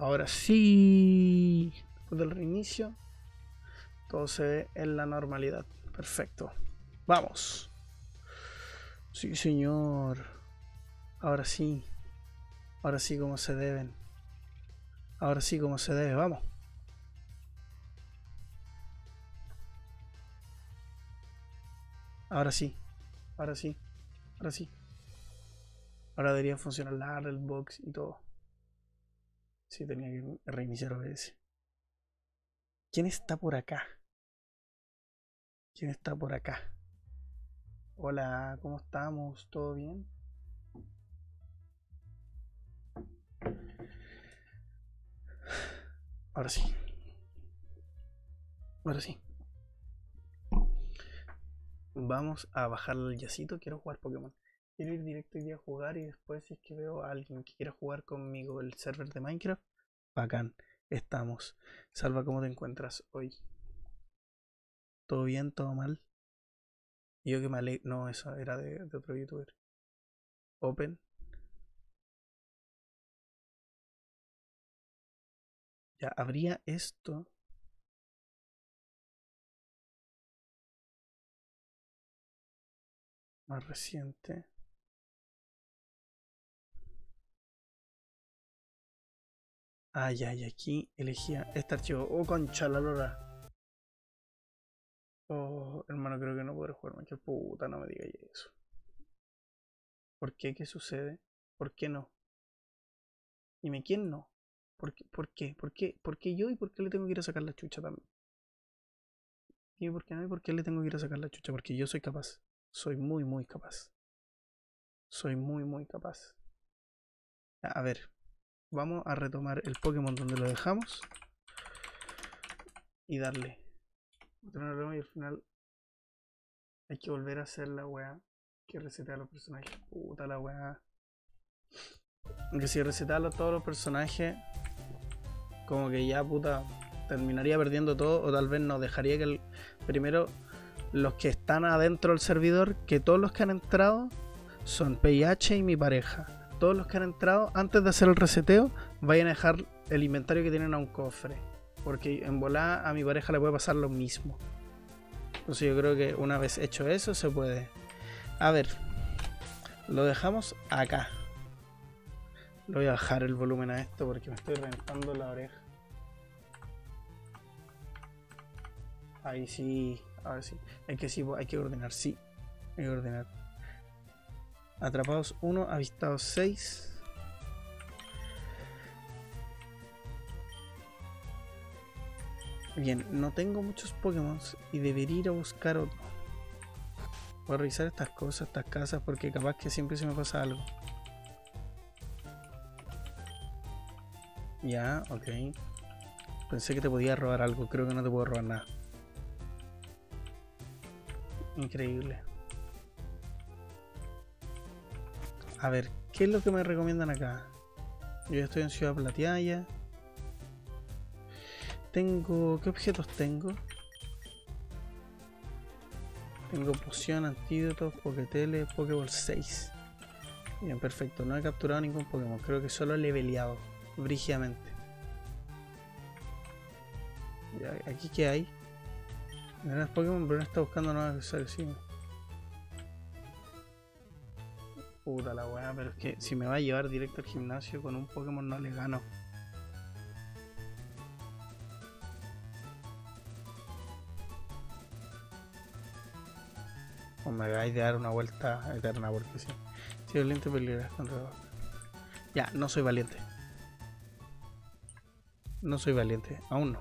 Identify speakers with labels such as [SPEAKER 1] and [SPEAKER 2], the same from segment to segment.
[SPEAKER 1] Ahora sí. Después del reinicio, todo se ve en la normalidad. Perfecto. Vamos. Sí, señor. Ahora sí. Ahora sí como se deben. Ahora sí como se debe. Vamos. Ahora sí. Ahora sí. Ahora sí. Ahora debería funcionar la el box y todo. Sí, tenía que reiniciar OBS. ¿Quién está por acá? ¿Quién está por acá? Hola, ¿cómo estamos? ¿Todo bien? Ahora sí. Ahora sí. Vamos a bajar el yacito. Quiero jugar Pokémon. Quiero ir directo y a jugar y después si es que veo a alguien que quiera jugar conmigo el server de Minecraft, bacán. Estamos. Salva, ¿cómo te encuentras hoy? ¿Todo bien? ¿Todo mal? Y yo que me alegro. No, eso era de otro youtuber. Open. Ya, habría esto. Más reciente. Ah, ya, y aquí elegía este archivo. Oh, concha la lora. Oh, hermano, creo que no podré jugar Minecraft. Puta, no me digas eso. ¿Por qué? ¿Qué sucede? ¿Por qué no? Dime, ¿quién no? ¿Por qué? ¿Por qué? ¿Por qué? ¿Por qué yo y por qué le tengo que ir a sacar la chucha también? Dime por qué no y por qué le tengo que ir a sacar la chucha. Porque yo soy capaz. Soy muy, muy capaz. Soy muy, muy capaz. A ver, vamos a retomar el Pokémon donde lo dejamos. Y darle. Y al final hay que volver a hacer la weá que resetea a los personajes. Puta la weá. Aunque si resetara todos los personajes, como que ya puta terminaría perdiendo todo, o tal vez no, dejaría que primero los que están adentro del servidor, que todos los que han entrado son PIH y mi pareja. Todos los que han entrado, antes de hacer el reseteo, vayan a dejar el inventario que tienen a un cofre. Porque en volada a mi pareja le puede pasar lo mismo. Entonces yo creo que una vez hecho eso se puede. A ver, lo dejamos acá. Le voy a bajar el volumen a esto porque me estoy reventando la oreja. Ahí sí, ahora sí. Es que sí, hay que ordenar, sí. Hay que ordenar. Atrapados 1, avistados 6. Bien, no tengo muchos Pokémon y debería ir a buscar otro. Voy a revisar estas cosas, estas casas, porque capaz que siempre se me pasa algo. Ya, ok. Pensé que te podía robar algo, creo que no te puedo robar nada. Increíble. A ver, ¿qué es lo que me recomiendan acá? Yo ya estoy en Ciudad Plateada ya. Tengo... ¿Qué objetos tengo? Tengo poción, antídotos, Poketele, Pokéball 6. Bien, perfecto. No he capturado ningún Pokémon. Creo que solo he leveleado brígidamente. Ya, ¿aquí qué hay? Grandes Pokémon, pero no está buscando nuevos accesorios. Sí. Puta la weá, pero es que si me va a llevar directo al gimnasio con un Pokémon no le gano. O me vais a dar una vuelta eterna porque sí. Si valiente peligroso contra. Ya, no soy valiente. No soy valiente, aún no.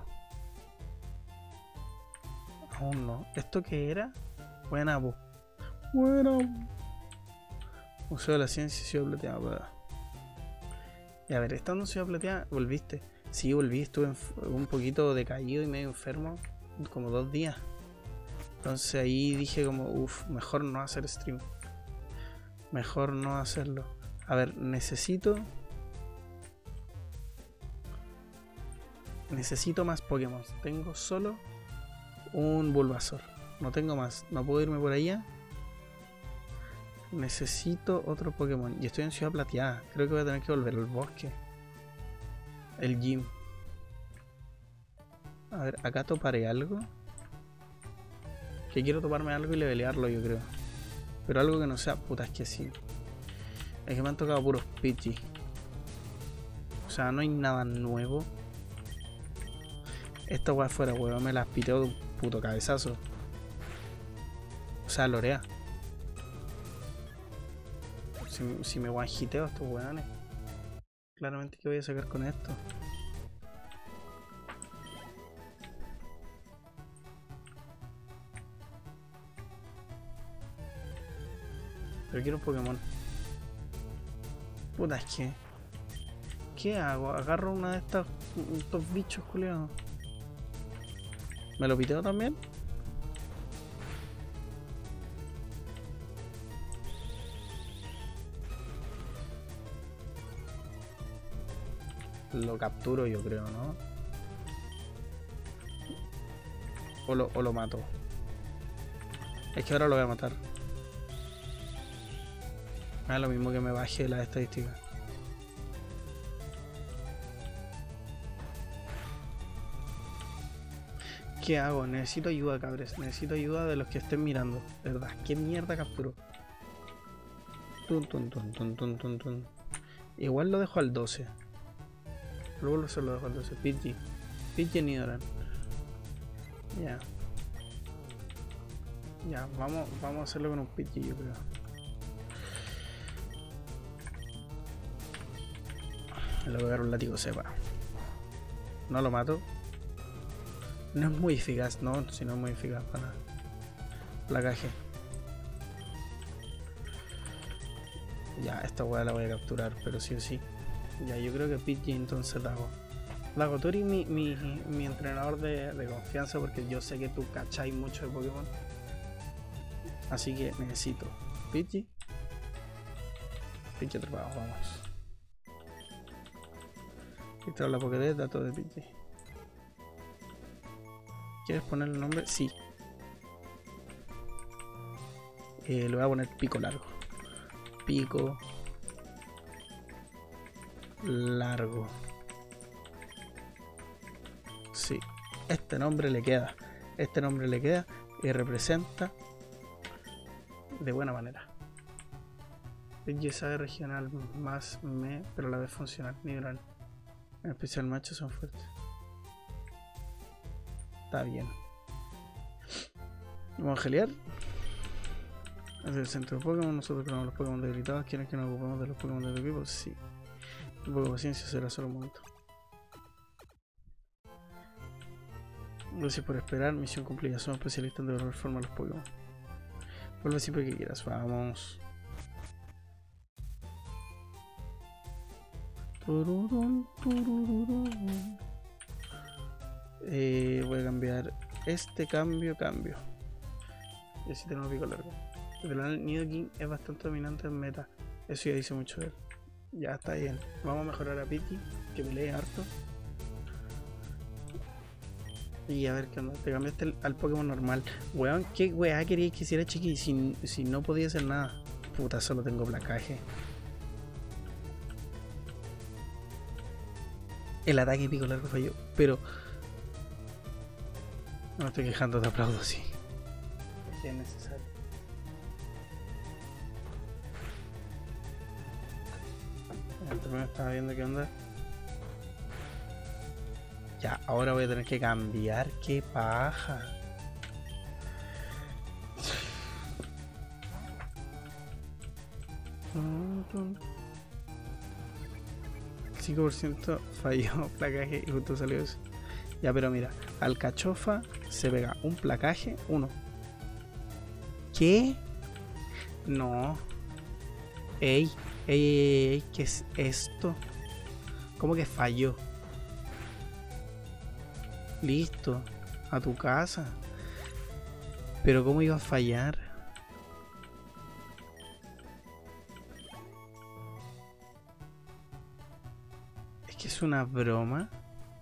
[SPEAKER 1] Aún no. ¿Esto qué era? Buena, bu. Bueno. Museo de la Ciencia, Ciudad Plateada. Y a ver, estando en Ciudad Plateada, ¿volviste? Sí, volví, estuve un poquito decaído y medio enfermo, como 2 días. Entonces ahí dije como, uff, mejor no hacer stream. Mejor no hacerlo. A ver, necesito más Pokémon. Tengo solo un Bulbasaur. No tengo más. No puedo irme por allá. Necesito otro Pokémon. Y estoy en Ciudad Plateada. Creo que voy a tener que volver al bosque. El gym. A ver, acá toparé algo. Que quiero toparme algo y levelearlo, yo creo. Pero algo que no sea... Puta, es que sí. Es que me han tocado puros Pidgey. O sea, no hay nada nuevo. Esta weá fuera, weón, me las piteo de un puto cabezazo. O sea, lorea. Si me one-hiteo a estos weones. Claramente, ¿qué voy a sacar con esto? Pero quiero un Pokémon. Puta, es que... ¿Qué hago? Agarro una de estos bichos culiados. ¿Me lo piteo también? Lo capturo yo creo, ¿no? O lo mato. Es que ahora lo voy a matar. Ah, lo mismo que me baje las estadísticas. ¿Qué hago? Necesito ayuda, cabres. Necesito ayuda de los que estén mirando. De verdad, ¿qué mierda capturo? Tun. Igual lo dejo al 12. Luego se lo dejo al 12. Pidgey Nidoran. Ya. Ya, vamos a hacerlo con un Pidgey, yo creo. Le voy a dar un látigo cepa. No lo mato. No es muy eficaz, no, si no es muy eficaz para nada. Placaje. Ya, esta weá la voy a capturar, pero sí o sí. Ya, yo creo que Pidgey entonces Dago. Dago, tú eres mi entrenador de confianza porque yo sé que tú cacháis mucho de Pokémon. Así que necesito Pidgey. Pidgey atrapado, vamos. Esta es la Pokédex, datos de Pidgey. ¿Quieres ponerle el nombre? Sí. Le voy a poner Pico Largo. Pico Largo. Sí. Este nombre le queda. Este nombre le queda y representa de buena manera. Pidgey sabe regional más pero a la vez funcional. Nidoran. En especial machos son fuertes. Está bien. Vamos a gelear. Desde el centro de Pokémon, nosotros creamos los Pokémon debilitados. ¿Quieren que nos ocupemos de los Pokémon de tu equipo? Sí. Un poco de paciencia, será solo un momento. Gracias por esperar. Misión cumplida. Somos especialistas en devolver forma a los Pokémon. Vuelve siempre que quieras. Vamos. Voy a cambiar este cambio. Y así tenemos Pico Largo. El Nidoking es bastante dominante en meta. Eso ya dice mucho de él. Ya está bien. Vamos a mejorar a Pidgey, que pelee harto. Y a ver qué onda. Te cambiaste al Pokémon normal. Weón, ¿qué weá querías que hiciera Chiqui si no podía hacer nada? Puta, solo tengo placaje. El ataque Pico Largo falló, pero no me estoy quejando, te aplaudo, sí. Es necesario. Primero estaba viendo qué onda. Ya, ahora voy a tener que cambiar. ¡Qué paja! El 5% falló placaje y justo salió eso. Ya, pero mira, al Cachofa se pega un placaje, 1. ¿Qué? No. Ey, ¿qué es esto? ¿Cómo que falló? Listo, a tu casa. Pero ¿cómo iba a fallar? Es que es una broma.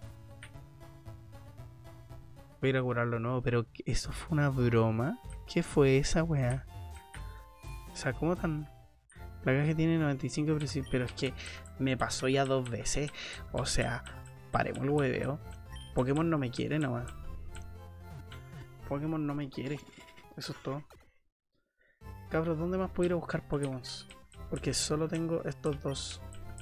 [SPEAKER 1] Voy a ir a curarlo nuevo, pero ¿eso fue una broma? ¿Qué fue esa weá? O sea, ¿cómo tan...? Placaje tiene 95%, pero es que me pasó ya 2 veces. O sea, Paremos el hueveo. Pokémon no me quiere nomás. Pokémon no me quiere. Eso es todo. Cabros, ¿dónde más puedo ir a buscar Pokémon? Porque solo tengo estos dos.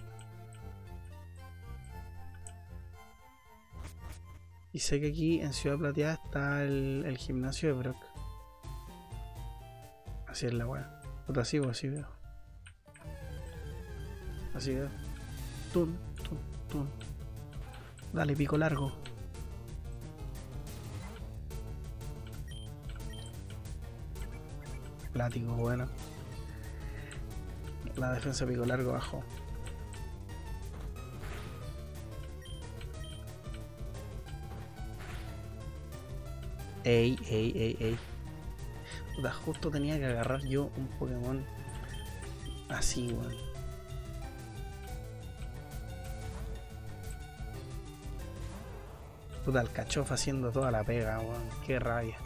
[SPEAKER 1] Y sé que aquí en Ciudad Plateada está el gimnasio de Brock. Así es la weá. Puta, así veo. Así veo. Tun, tun, tun. Dale, pico largo. Látigo, bueno. La defensa pico largo bajó. Ey. Puta, justo tenía que agarrar yo un Pokémon así, weón. Puta, el Cachofa haciendo toda la pega, weón. Qué rabia.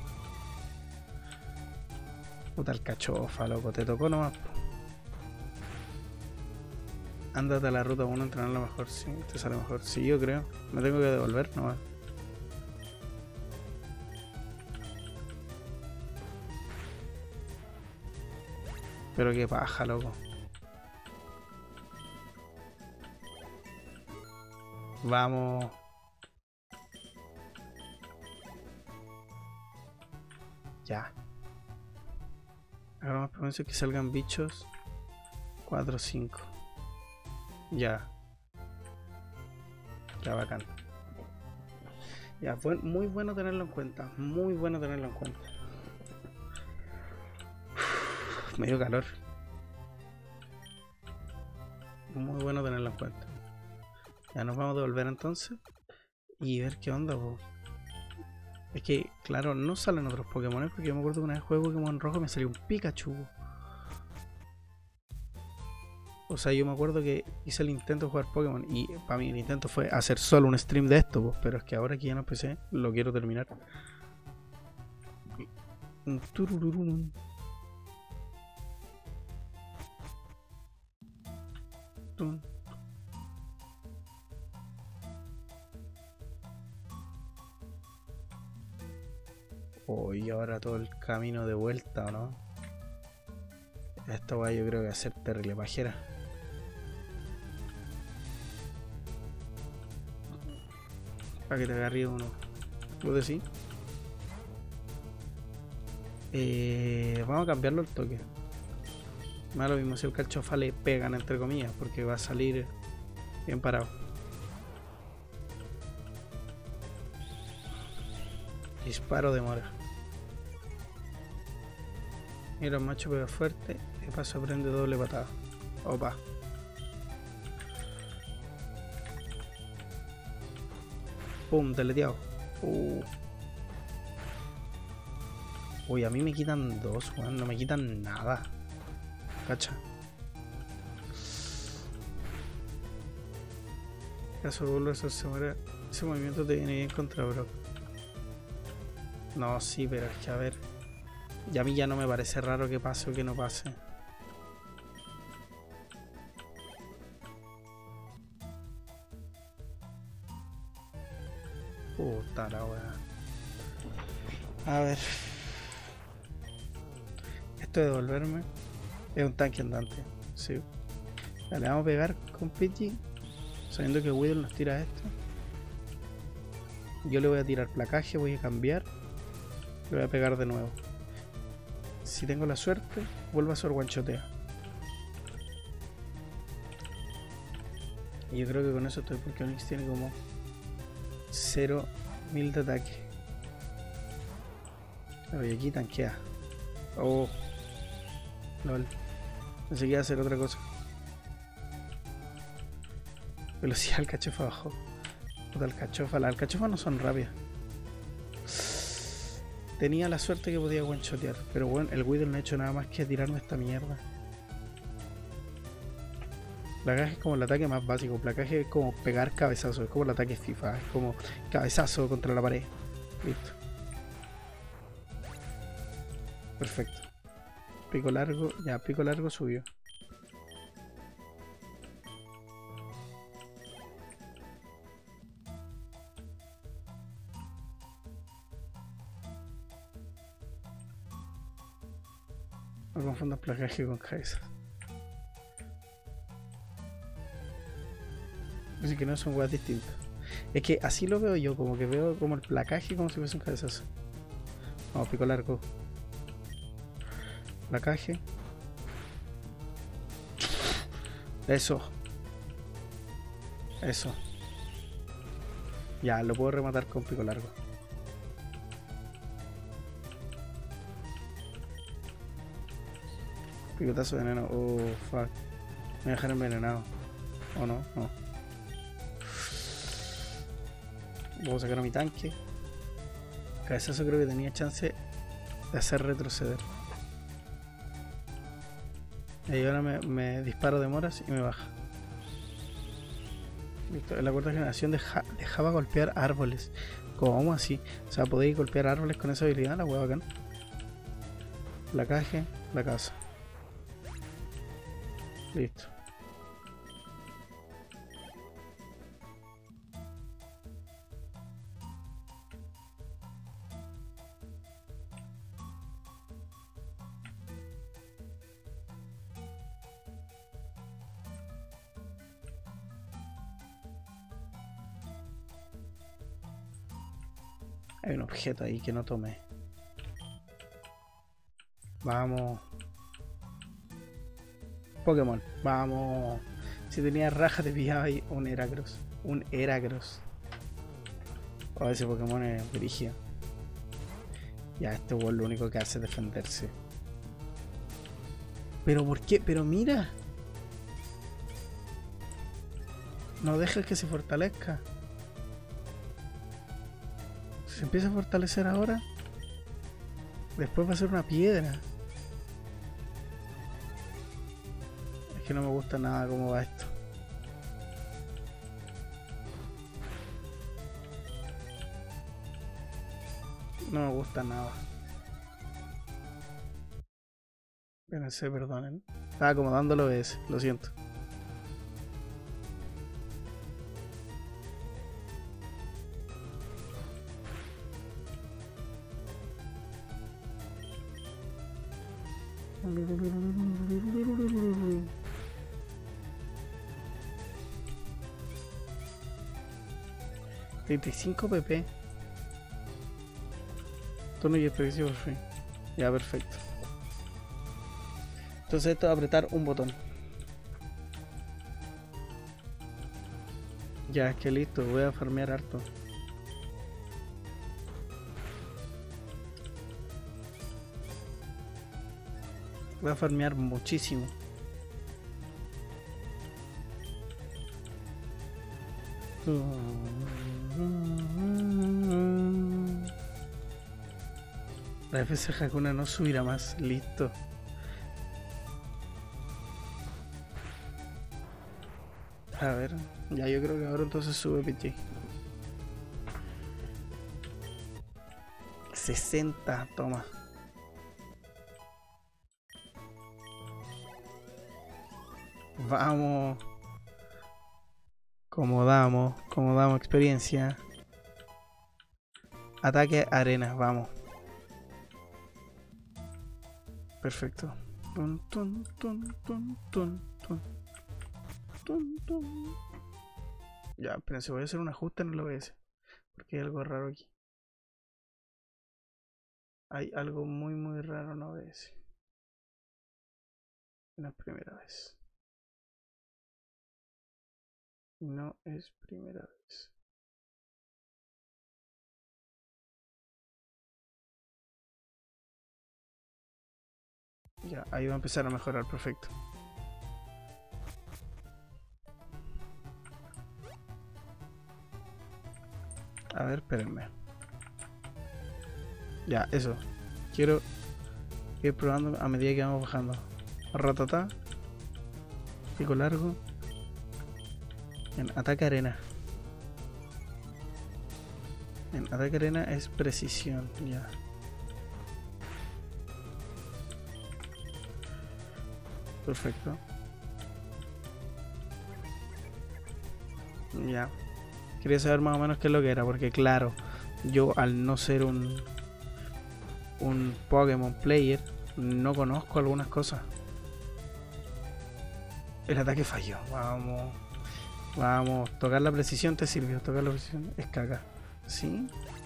[SPEAKER 1] Puta, el Cachofa, loco. Te tocó nomás. Ándate a la ruta 1 a entrenarlo mejor. Sí, te sale mejor. Sí, yo creo. Me tengo que devolver nomás. Pero qué paja, loco. Vamos. Ya. Hagamos promesas que salgan bichos. 4 o 5. Ya. Ya, bacán. Ya, fue muy bueno tenerlo en cuenta. Muy bueno tenerlo en cuenta. Me dio calor. Muy bueno tenerlo en cuenta. Ya nos vamos a devolver entonces. Y ver qué onda, po. Es que, claro, no salen otros Pokémon. Porque yo me acuerdo que una vez jugué Pokémon rojo y me salió un Pikachu. O sea, yo me acuerdo que hice el intento de jugar Pokémon. Y para mí el intento fue hacer solo un stream de esto, po. Pero es que ahora que ya no empecé, lo quiero terminar. Oh, y ahora todo el camino de vuelta, ¿o no? Esta weá yo creo que va a ser terrible pajera. Para que te agarre uno. ¿Vos decís? Vamos a cambiarlo el toque. Me da lo mismo si el Cachofa le pegan entre comillas, porque va a salir bien parado. Disparo de mora. Mira, el macho pega fuerte. De paso prende doble patada. Opa. Pum, deleteado. Uy, a mí me quitan dos, weón. No me quitan nada. Cacha. Caso de volver a hacerse muera. Ese movimiento te viene bien contra Brock. No, sí, pero es que a ver. Y a mí ya no me parece raro que pase o que no pase. Puta la weá. A ver. Esto de devolverme es un tanque andante. Sí. Le vamos a pegar con Pidgey. Sabiendo que Weedle nos tira esto. Yo le voy a tirar placaje, voy a cambiar. Le voy a pegar de nuevo. Si tengo la suerte, vuelvo a hacer guanchotea. Y yo creo que con eso estoy, porque Onix tiene como 0.000 de ataque. Pero y aquí tanquea. Oh, lol. Pensé que iba a hacer otra cosa. Velocidad del Cachofa bajó. Puta, el Cachofa. Las Alcachofas no son rápidas. Tenía la suerte que podía one-shotear. Pero bueno, el Weedle no ha hecho nada más que tirarme esta mierda. Placaje es como el ataque más básico. Placaje es como pegar cabezazo. Es como el ataque FIFA. Es como cabezazo contra la pared. Listo. Perfecto. Pico largo. Ya, pico largo subió. No confundas placaje con cabezas. Así que no son weas distintas. Es que así lo veo yo, como que veo como el placaje como si fuese un cabezazo. Vamos, pico largo. Placaje. Eso. Eso. Ya, lo puedo rematar con pico largo. Picotazo de veneno. Oh, fuck. Me voy a dejar envenenado. ¿O no? No. Voy a sacar a mi tanque. Cabezazo creo que tenía chance de hacer retroceder. Y ahora me disparo de moras y me baja. Listo. En la cuarta generación dejaba golpear árboles. ¿Cómo así? O sea, podéis golpear árboles con esa habilidad, la hueá bacán. Placaje, la casa. Listo. Hay un objeto ahí que no tomé. Vamos. Pokémon, vamos. Si tenía raja te pillaba ahí un Heracross. Un Heracross. Oh, ese Pokémon es brígido. Ya, este weón lo único que hace es defenderse. ¿Pero por qué? Pero mira. No dejes que se fortalezca. Se empieza a fortalecer ahora. Después va a ser una piedra. Es que no me gusta nada cómo va esto. No me gusta nada. Espérense, perdonen. Estaba acomodándolo OBS, lo siento. $35 pp. Turno y experiencia por fin. Ya, perfecto. Entonces esto es apretar un botón. Ya, es que listo, voy a farmear harto. Voy a farmear muchísimo. La defensa de Hakuna no subirá más. Listo. A ver. Ya, yo creo que ahora entonces sube PJ. 60, toma. Vamos. Como damos experiencia. Ataque arena, vamos. Perfecto. Tun, tun, tun, tun, tun, tun. Tun, tun. Ya, espérense, voy a hacer un ajuste en el OBS. Porque hay algo raro aquí. Hay algo muy raro en OBS. No es primera vez. No es primera vez. Ya, ahí va a empezar a mejorar, perfecto. A ver, espérenme. Ya, eso. Quiero ir probando a medida que vamos bajando. Ratatá. Pico largo. En ataque arena. En ataque arena es precisión, ya. Perfecto. Ya. Quería saber más o menos qué es lo que era, porque claro, yo al no ser un Pokémon player, no conozco algunas cosas. El ataque falló. Vamos. Vamos. Tocar la precisión te sirvió. Tocar la precisión es caca. ¿Sí?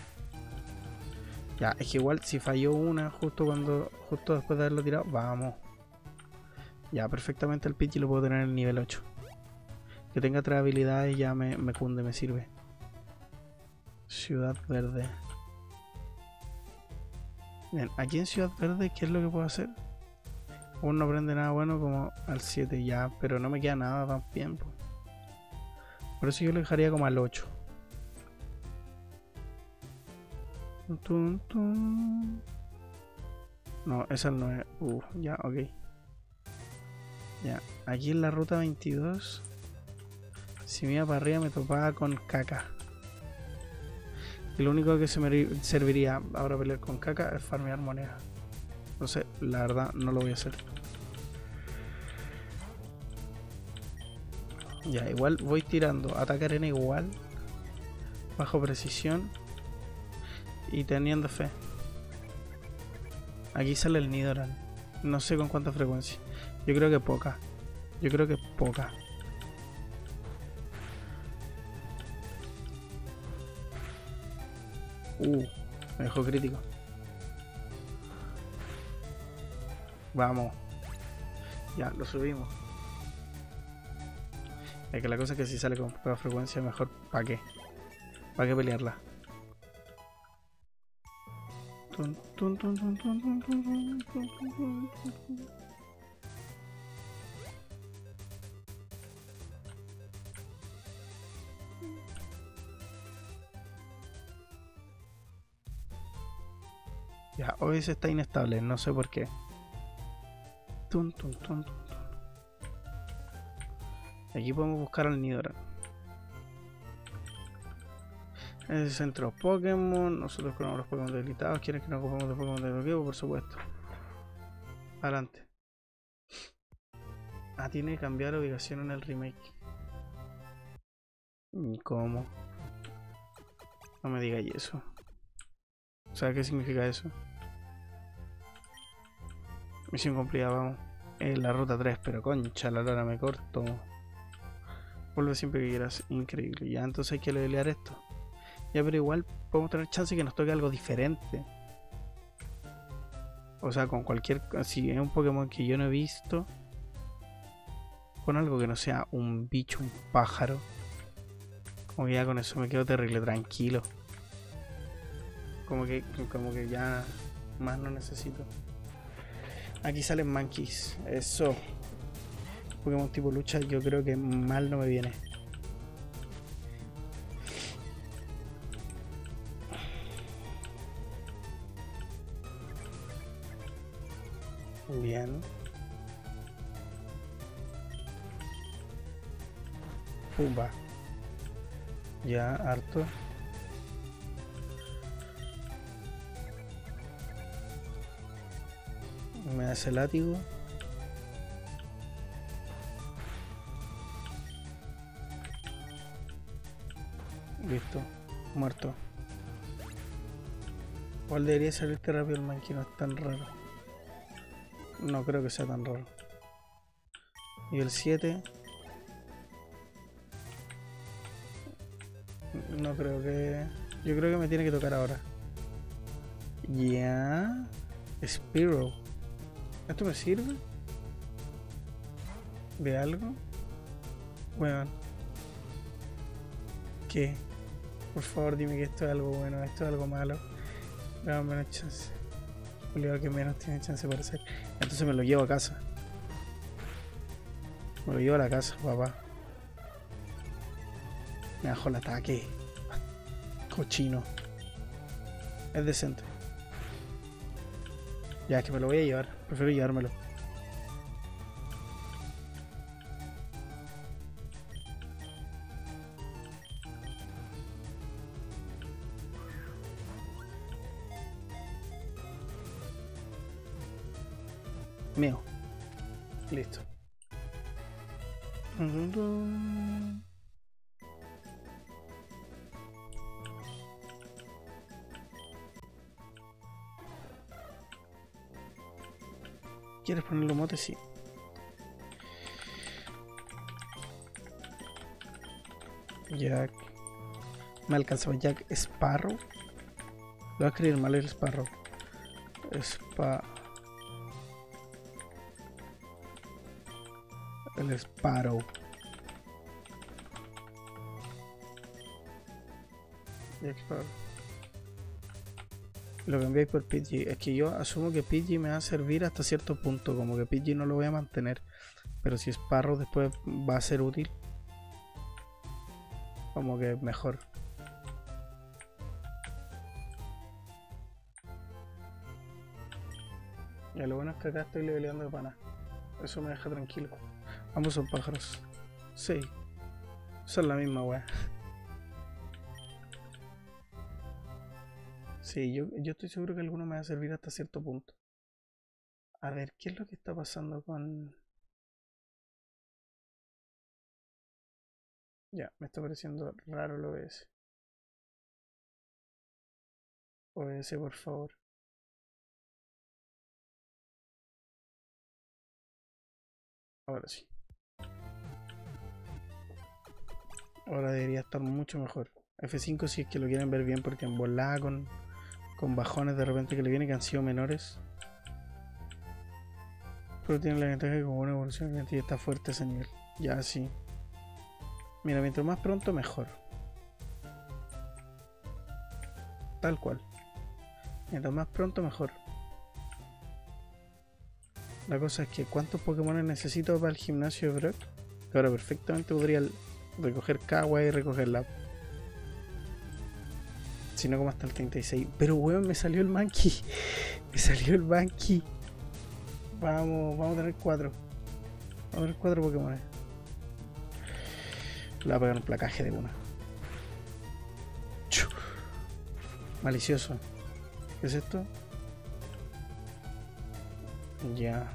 [SPEAKER 1] Ya, es que igual si falló una justo después de haberlo tirado. Vamos. Ya, perfectamente el Pidgey lo puedo tener en el nivel 8. Que tenga 3 habilidades ya me cunde, me sirve. Ciudad Verde. Bien, aquí en Ciudad Verde, ¿qué es lo que puedo hacer? Aún no aprende nada bueno como al 7 ya, pero no me queda nada tan bien. Pues. Por eso yo lo dejaría como al 8. No, esa no es. Ya, ok. Ya, aquí en la ruta 22, si me iba para arriba me topaba con caca. Y lo único que se me serviría ahora pelear con caca es farmear monedas. Entonces, la verdad, no lo voy a hacer. Ya, igual voy tirando ataque arena igual, bajo precisión y teniendo fe. Aquí sale el Nidoran. No sé con cuánta frecuencia. Yo creo que poca. Yo creo que poca. Me dejó crítico. Vamos. Ya, lo subimos. Es que la cosa es que si sale con poca frecuencia, mejor ¿para qué? ¿Para qué pelearla? Ya, OBS está inestable, no sé por qué. Aquí podemos buscar al Nidoran. En el centro Pokémon, nosotros con los Pokémon debilitados. ¿Quieres que nos ocupemos de Pokémon de bloqueo? Por supuesto. Adelante. Ah, tiene que cambiar ubicación en el remake. ¿Y cómo? No me digáis eso. ¿Sabes qué significa eso? Misión cumplida, vamos. En la ruta 3, pero concha, la lora me corto. Vuelve siempre que quieras. Increíble. Ya, entonces hay que levelear esto. Ya, pero igual podemos tener chance que nos toque algo diferente. O sea, con cualquier... Si es un Pokémon que yo no he visto, con algo que no sea un bicho, un pájaro. Como que ya con eso me quedo terrible, tranquilo. Como que ya más no necesito. Aquí salen Monkeys. Eso. Pokémon tipo lucha yo creo que mal no me viene. Bien. Pumba. Ya, harto. Me hace látigo. Listo. Muerto. Igual debería salirte rápido el Mankey, no es tan raro. No creo que sea tan raro. Y el 7. No creo que... Yo creo que me tiene que tocar ahora. Ya. Spearow. ¿Esto me sirve? ¿De algo? Bueno. ¿Qué? Por favor dime que esto es algo bueno, esto es algo malo. No, menos chance. Julio que menos tiene chance para hacer. Entonces me lo llevo a casa. Me lo llevo a la casa, papá. Me bajó el ataque. Cochino. Es decente. Ya, es que me lo voy a llevar. Prefiero llevármelo. Mío. Listo. ¿Quieres ponerle mote? Sí. Jack. Me alcanzaba Jack Sparrow. Lo voy a escribir mal el Sparrow. El Sparrow. Jack Sparrow. Lo cambiáis por Pidgey. Es que yo asumo que Pidgey me va a servir hasta cierto punto. Como que Pidgey no lo voy a mantener. Pero si Sparrow después va a ser útil. Como que mejor. Ya lo bueno es que acá estoy leveleando de pana. Eso me deja tranquilo. Ambos son pájaros. Sí. Son la misma wea. Sí, yo estoy seguro que alguno me va a servir hasta cierto punto. A ver, ¿qué es lo que está pasando con...? Ya, me está pareciendo raro el OBS. OBS, por favor. Ahora sí. Ahora debería estar mucho mejor. F5 si es que lo quieren ver bien, porque en volada con bajones de repente que le vienen que han sido menores. Pero tiene la ventaja que con una evolución está fuerte ese nivel. Ya sí. Mira, mientras más pronto mejor. Tal cual. Mientras más pronto mejor. La cosa es que ¿cuántos Pokémon necesito para el gimnasio de Brock? Que ahora perfectamente podría recoger Kawa y recogerla. Si no como hasta el 36. Pero weón, me salió el Mankey. Me salió el Mankey. Vamos a tener 4. Vamos a tener 4 Pokémon. Le voy a pegar un placaje de una. Malicioso. ¿Qué es esto? Ya.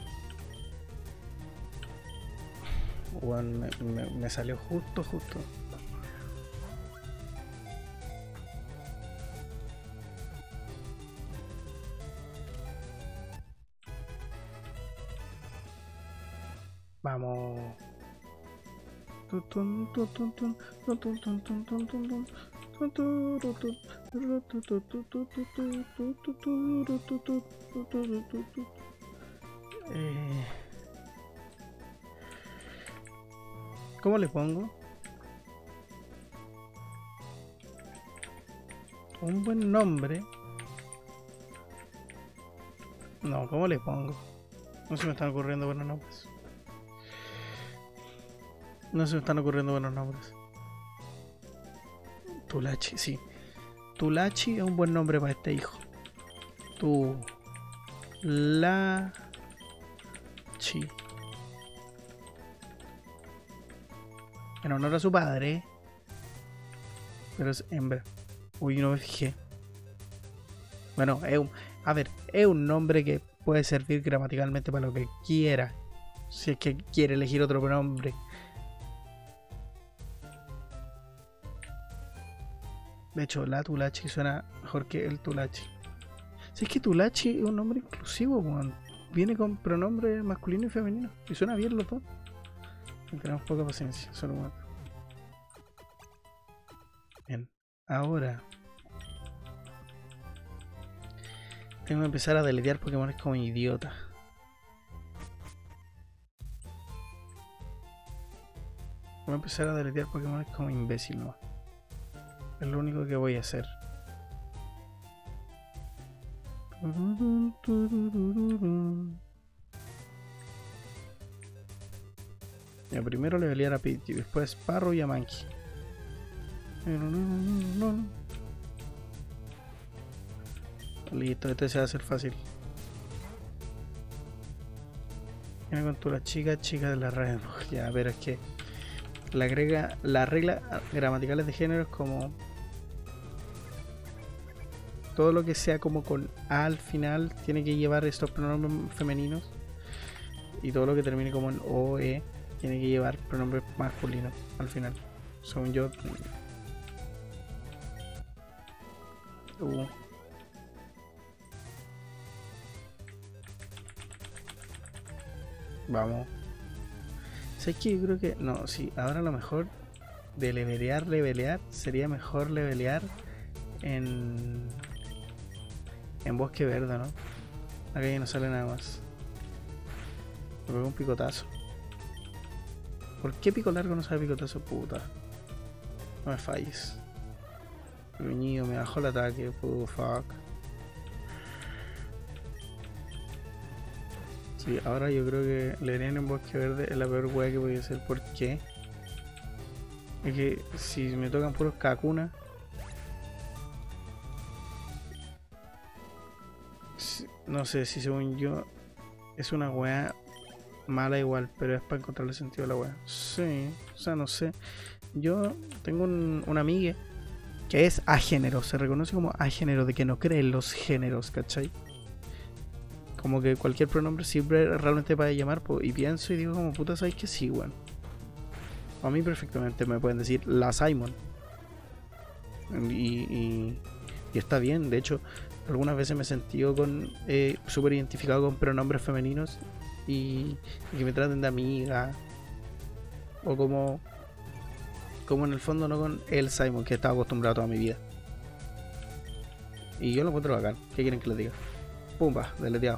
[SPEAKER 1] Bueno, me salió justo. Vamos. ¿Cómo le pongo? Un buen nombre. No, ¿cómo le pongo? No se me están ocurriendo buenos nombres. Tulachi, sí. Tulachi es un buen nombre para este hijo. Tulachi. En honor a su padre. Pero es hembra. Uy, no me fijé. Bueno, es un nombre que puede servir gramaticalmente para lo que quiera. Si es que quiere elegir otro nombre. De hecho, la Tulachi suena mejor que el Tulachi. Si es que Tulachi es un nombre inclusivo, weón. Viene con pronombre masculino y femenino. Y suena bien los dos. Tenemos poca paciencia, solo un momento. Bien, ahora tengo que empezar a deletear Pokémon como idiota. Voy a empezar a deletear Pokémon como imbécil, ¿no? Es lo único que voy a hacer. Ya, primero le pelear a Pidgey, después Sparrow y a Mankey. Listo, este se va a hacer fácil. Viene con tu la chica de la red. Ya, pero es que las reglas gramaticales de género es como todo lo que sea como con A al final tiene que llevar estos pronombres femeninos, y todo lo que termine como en O, E tiene que llevar pronombres masculinos al final, según yo. Vamos. ¿Sabes qué? Yo creo que... No, sí, ahora a lo mejor de levelear, sería mejor levelear en Bosque Verde, ¿no? Acá ya no sale nada más. Me pegó un picotazo. ¿Por qué pico largo no sabe picotazo? Puta. No me falles. Gruñido, me bajó el ataque. Fuck. Sí, ahora yo creo que levelear en Bosque Verde es la peor wea que podía hacer. ¿Por qué? Es que si me tocan puros Kakuna, no sé si según yo es una weá mala igual, pero es para encontrarle sentido a la weá. Sí, o sea, no sé. Yo tengo una amiga que es agénero, se reconoce como agénero, de que no cree en los géneros, ¿cachai? Como que cualquier pronombre siempre realmente para llamar, y pienso y digo como puta, ¿sabes que sí, weón? A mí perfectamente me pueden decir la Simon. Y está bien, de hecho, algunas veces me he sentido súper identificado con pronombres femeninos y que me traten de amiga. O como en el fondo no con el Simon, que estaba acostumbrado toda mi vida. Y yo lo encuentro bacán. ¿Qué quieren que les diga? Pumba, deleteado.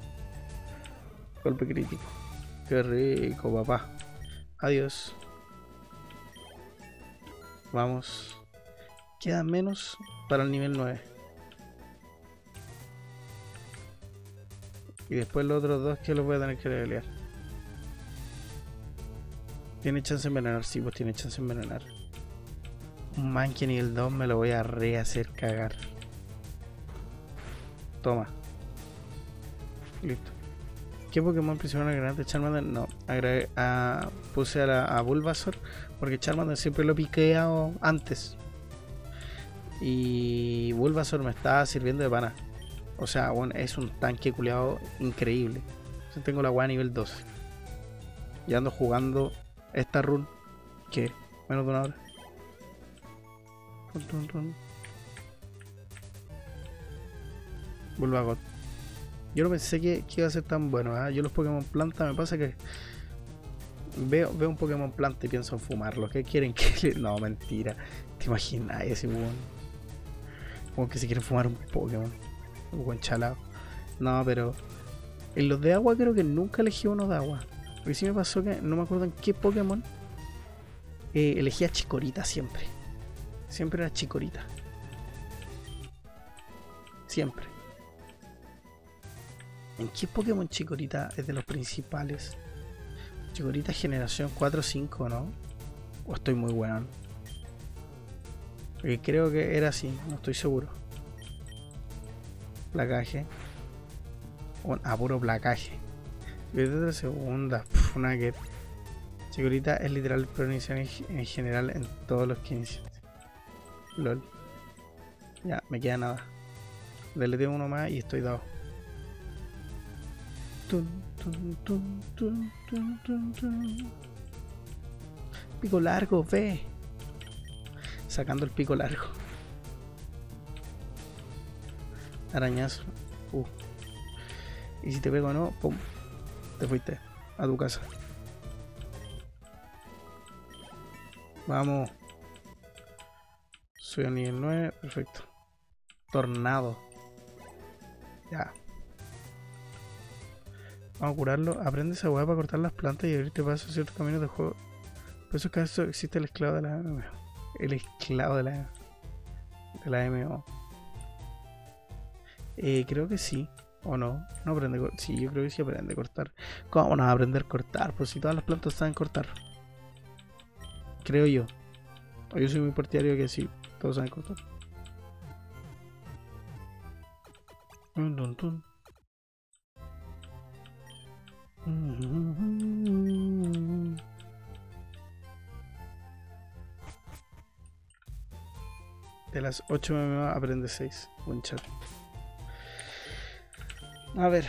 [SPEAKER 1] Golpe crítico. Qué rico, papá. Adiós. Vamos. Queda menos para el nivel 9. Y después los otros dos que los voy a tener que levelear. ¿Tiene chance de envenenar? Sí, pues tiene chance de envenenar. Un Mankey nivel 2 me lo voy a rehacer cagar. Toma. Listo. ¿Qué Pokémon principal agregante Charmander? No, puse a Bulbasaur porque Charmander siempre lo he piqueado antes. Y Bulbasaur me está sirviendo de pana. O sea, bueno, es un tanque culeado increíble. Yo tengo la weá nivel 12. Y ando jugando esta run que menos de una hora. Bulbagot. Yo no pensé que iba a ser tan bueno, ¿eh? Yo los Pokémon planta me pasa que veo un Pokémon planta y pienso en fumarlo. ¿Qué quieren que No, mentira. ¿Te imaginas ese weón? Como que se quiere fumar un Pokémon. Un buen chalado. No, pero en los de agua creo que nunca elegí uno de agua. Porque sí me pasó que no me acuerdo en qué Pokémon elegí a Chikorita siempre. Siempre era Chikorita. Siempre. ¿En qué Pokémon Chikorita es de los principales? Chikorita generación 4 o 5, ¿no? O estoy muy weón. Porque creo que era así, no estoy seguro. Placaje. Puro placaje. Chikorita de segunda. Nugget. Chikorita es literal pronunciación en general en todos los que inician. LOL. Ya, me queda nada. Deleteo uno más y estoy dado. Pico largo, ve. Sacando el pico largo. Arañazo. Y si te pego no, pum. Te fuiste a tu casa. Vamos. Soy a nivel 9, perfecto. Tornado. Ya. Vamos a curarlo. Aprende esa weá para cortar las plantas y abrirte paso a ciertos caminos de juego. Por eso es que eso existe el esclavo de la MMO. El esclavo de la MMO. Creo que sí. ¿O no? No aprende a cortar. Sí, yo creo que sí aprende a cortar. ¿Cómo no va a aprender a cortar? Pues si todas las plantas saben cortar. Creo yo. O yo soy muy partidario que sí, todos saben cortar. De las 8 MMO aprende 6. Buen chat. A ver.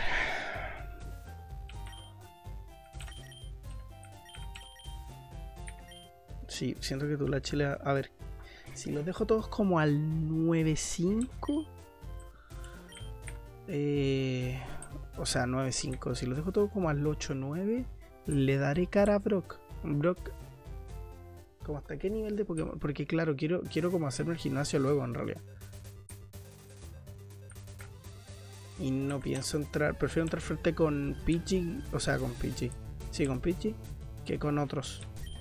[SPEAKER 1] Sí, siento que tú la chile. A ver. Si los dejo todos como al 9.5. o sea, 9-5. Si lo dejo todo como al 8-9, le daré cara a Brock. Brock, ¿como hasta qué nivel de Pokémon? Porque claro, quiero como hacerme el gimnasio luego en realidad. Y no pienso entrar, prefiero entrar frente con Pidgey, o sea, con Pidgey. Sí, con Pidgey, que con otros.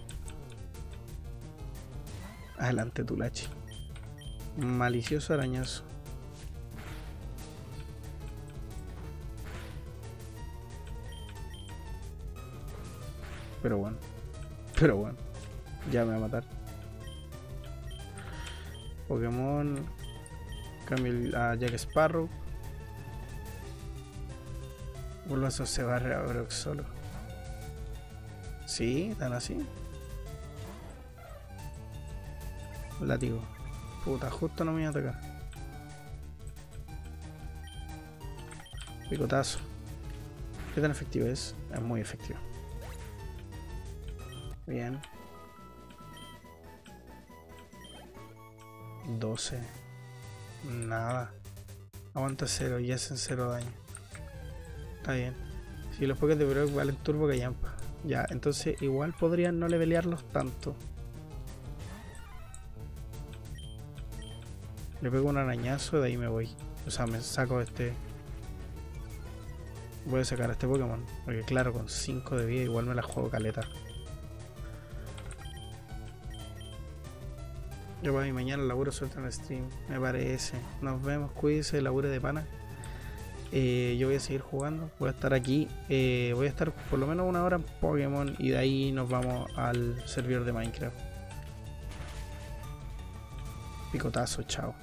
[SPEAKER 1] Adelante, Tulachi. Malicioso arañazo. Pero bueno. Ya me va a matar. Pokémon. Cambio a Jack Sparrow. Vuelvo a sosebar a Brock solo. Sí, tan así. Látigo. Puta, justo no me iba a atacar. Picotazo. ¿Qué tan efectivo es? Es muy efectivo. Bien. 12. Nada. Aguanta 0 y hacen 0 daño. Está bien. Si los Pokés de Brock valen turbo callampa. Ya, entonces igual podrían no levelearlos tanto. Le pego un arañazo y de ahí me voy. O sea, me saco este. Voy a sacar a este Pokémon. Porque claro, con 5 de vida igual me la juego caleta. Yo para mi mañana laburo suelto en el stream. Me parece. Nos vemos, cuídense, labure de pana. Yo voy a seguir jugando. Voy a estar aquí. Voy a estar por lo menos 1 hora en Pokémon. Y de ahí nos vamos al servidor de Minecraft. Picotazo, chao.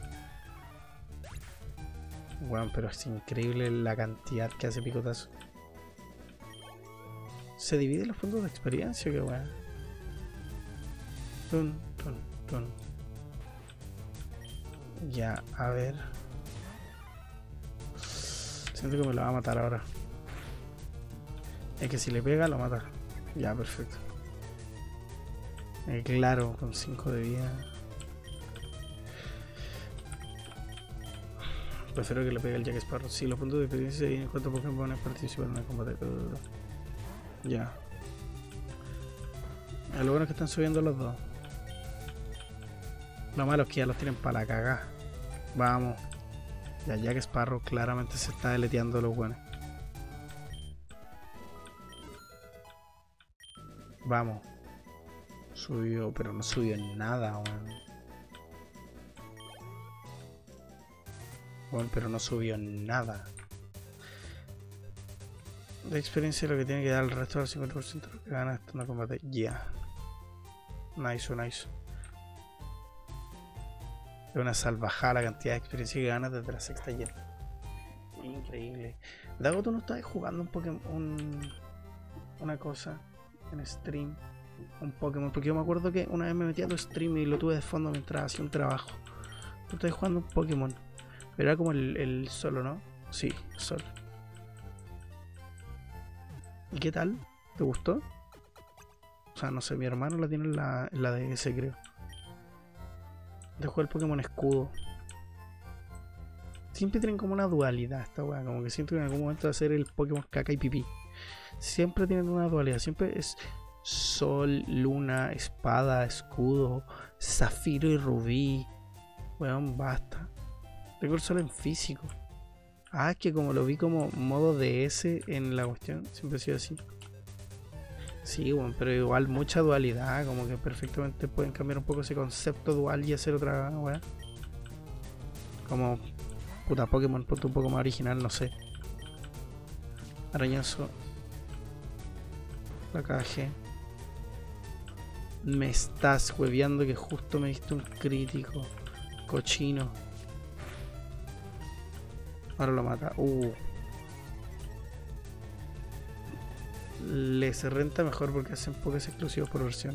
[SPEAKER 1] Bueno, pero es increíble la cantidad que hace Picotazo. Se divide los puntos de experiencia, que bueno. Tun. Ya, a ver. Siento que me lo va a matar ahora. Es que si le pega, lo mata. Ya, perfecto. Claro, con 5 de vida. Prefiero que le pegue el Jack Sparrow. Si los puntos de experiencia se dividen en cuántos Pokémon participan en el combate. Ya. Lo bueno es que están subiendo los dos. Lo malo es que ya los tienen para la cagada. Vamos. Ya Jack Sparrow claramente se está deleteando los buenos. Vamos. Subió, pero no subió nada, weón. Bueno, pero no subió nada. De experiencia lo que tiene que dar el resto del 50% de lo que gana esto en el combate. Ya. Nice. Es una salvajada la cantidad de experiencia que ganas desde la sexta llena. Increíble. Dago, tú no estabas jugando un Pokémon. Una cosa en stream. Un Pokémon. Porque yo me acuerdo que una vez me metí a tu stream y lo tuve de fondo mientras hacía un trabajo. Tú estabas jugando un Pokémon. Pero era como el solo, ¿no? Sí, solo. ¿Y qué tal? ¿Te gustó? O sea, no sé, mi hermano la tiene en la DS, creo. De jugar el Pokémon Escudo. Siempre tienen como una dualidad esta weá. Como que siento que en algún momento va a ser el Pokémon caca y pipí. Siempre tienen una dualidad. Siempre es sol, luna, espada, escudo, zafiro y rubí. Weón, basta. Tengo el sol en físico. Ah, es que como lo vi como modo DS en la cuestión, siempre ha sido así. Sí, bueno, pero igual mucha dualidad, como que perfectamente pueden cambiar un poco ese concepto dual y hacer otra weá. Como puta Pokémon, ponte un poco más original, no sé. Arañazo. La KG. Me estás hueveando que justo me diste un crítico. Cochino. Ahora lo mata. Les renta mejor porque hacen pokés exclusivos por versión.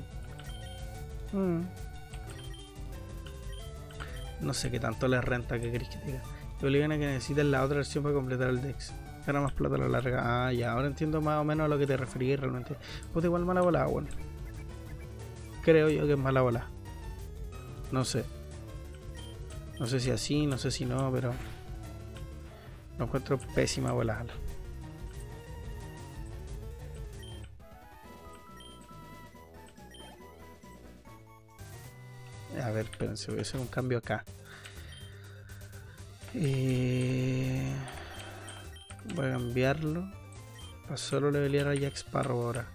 [SPEAKER 1] No sé qué tanto les renta, que queréis que te diga. Te obligan a que necesites la otra versión para completar el Dex. Gana más plata a la larga. Ah, ya, ahora entiendo más o menos a lo que te referís realmente. Pues igual mala bola, bueno. Creo yo que es mala bola. No sé. No sé si así, no sé si no, pero lo encuentro pésima bola. A ver, espérense, voy a hacer un cambio acá. Voy a cambiarlo para solo levelear a Jack Sparrow ahora.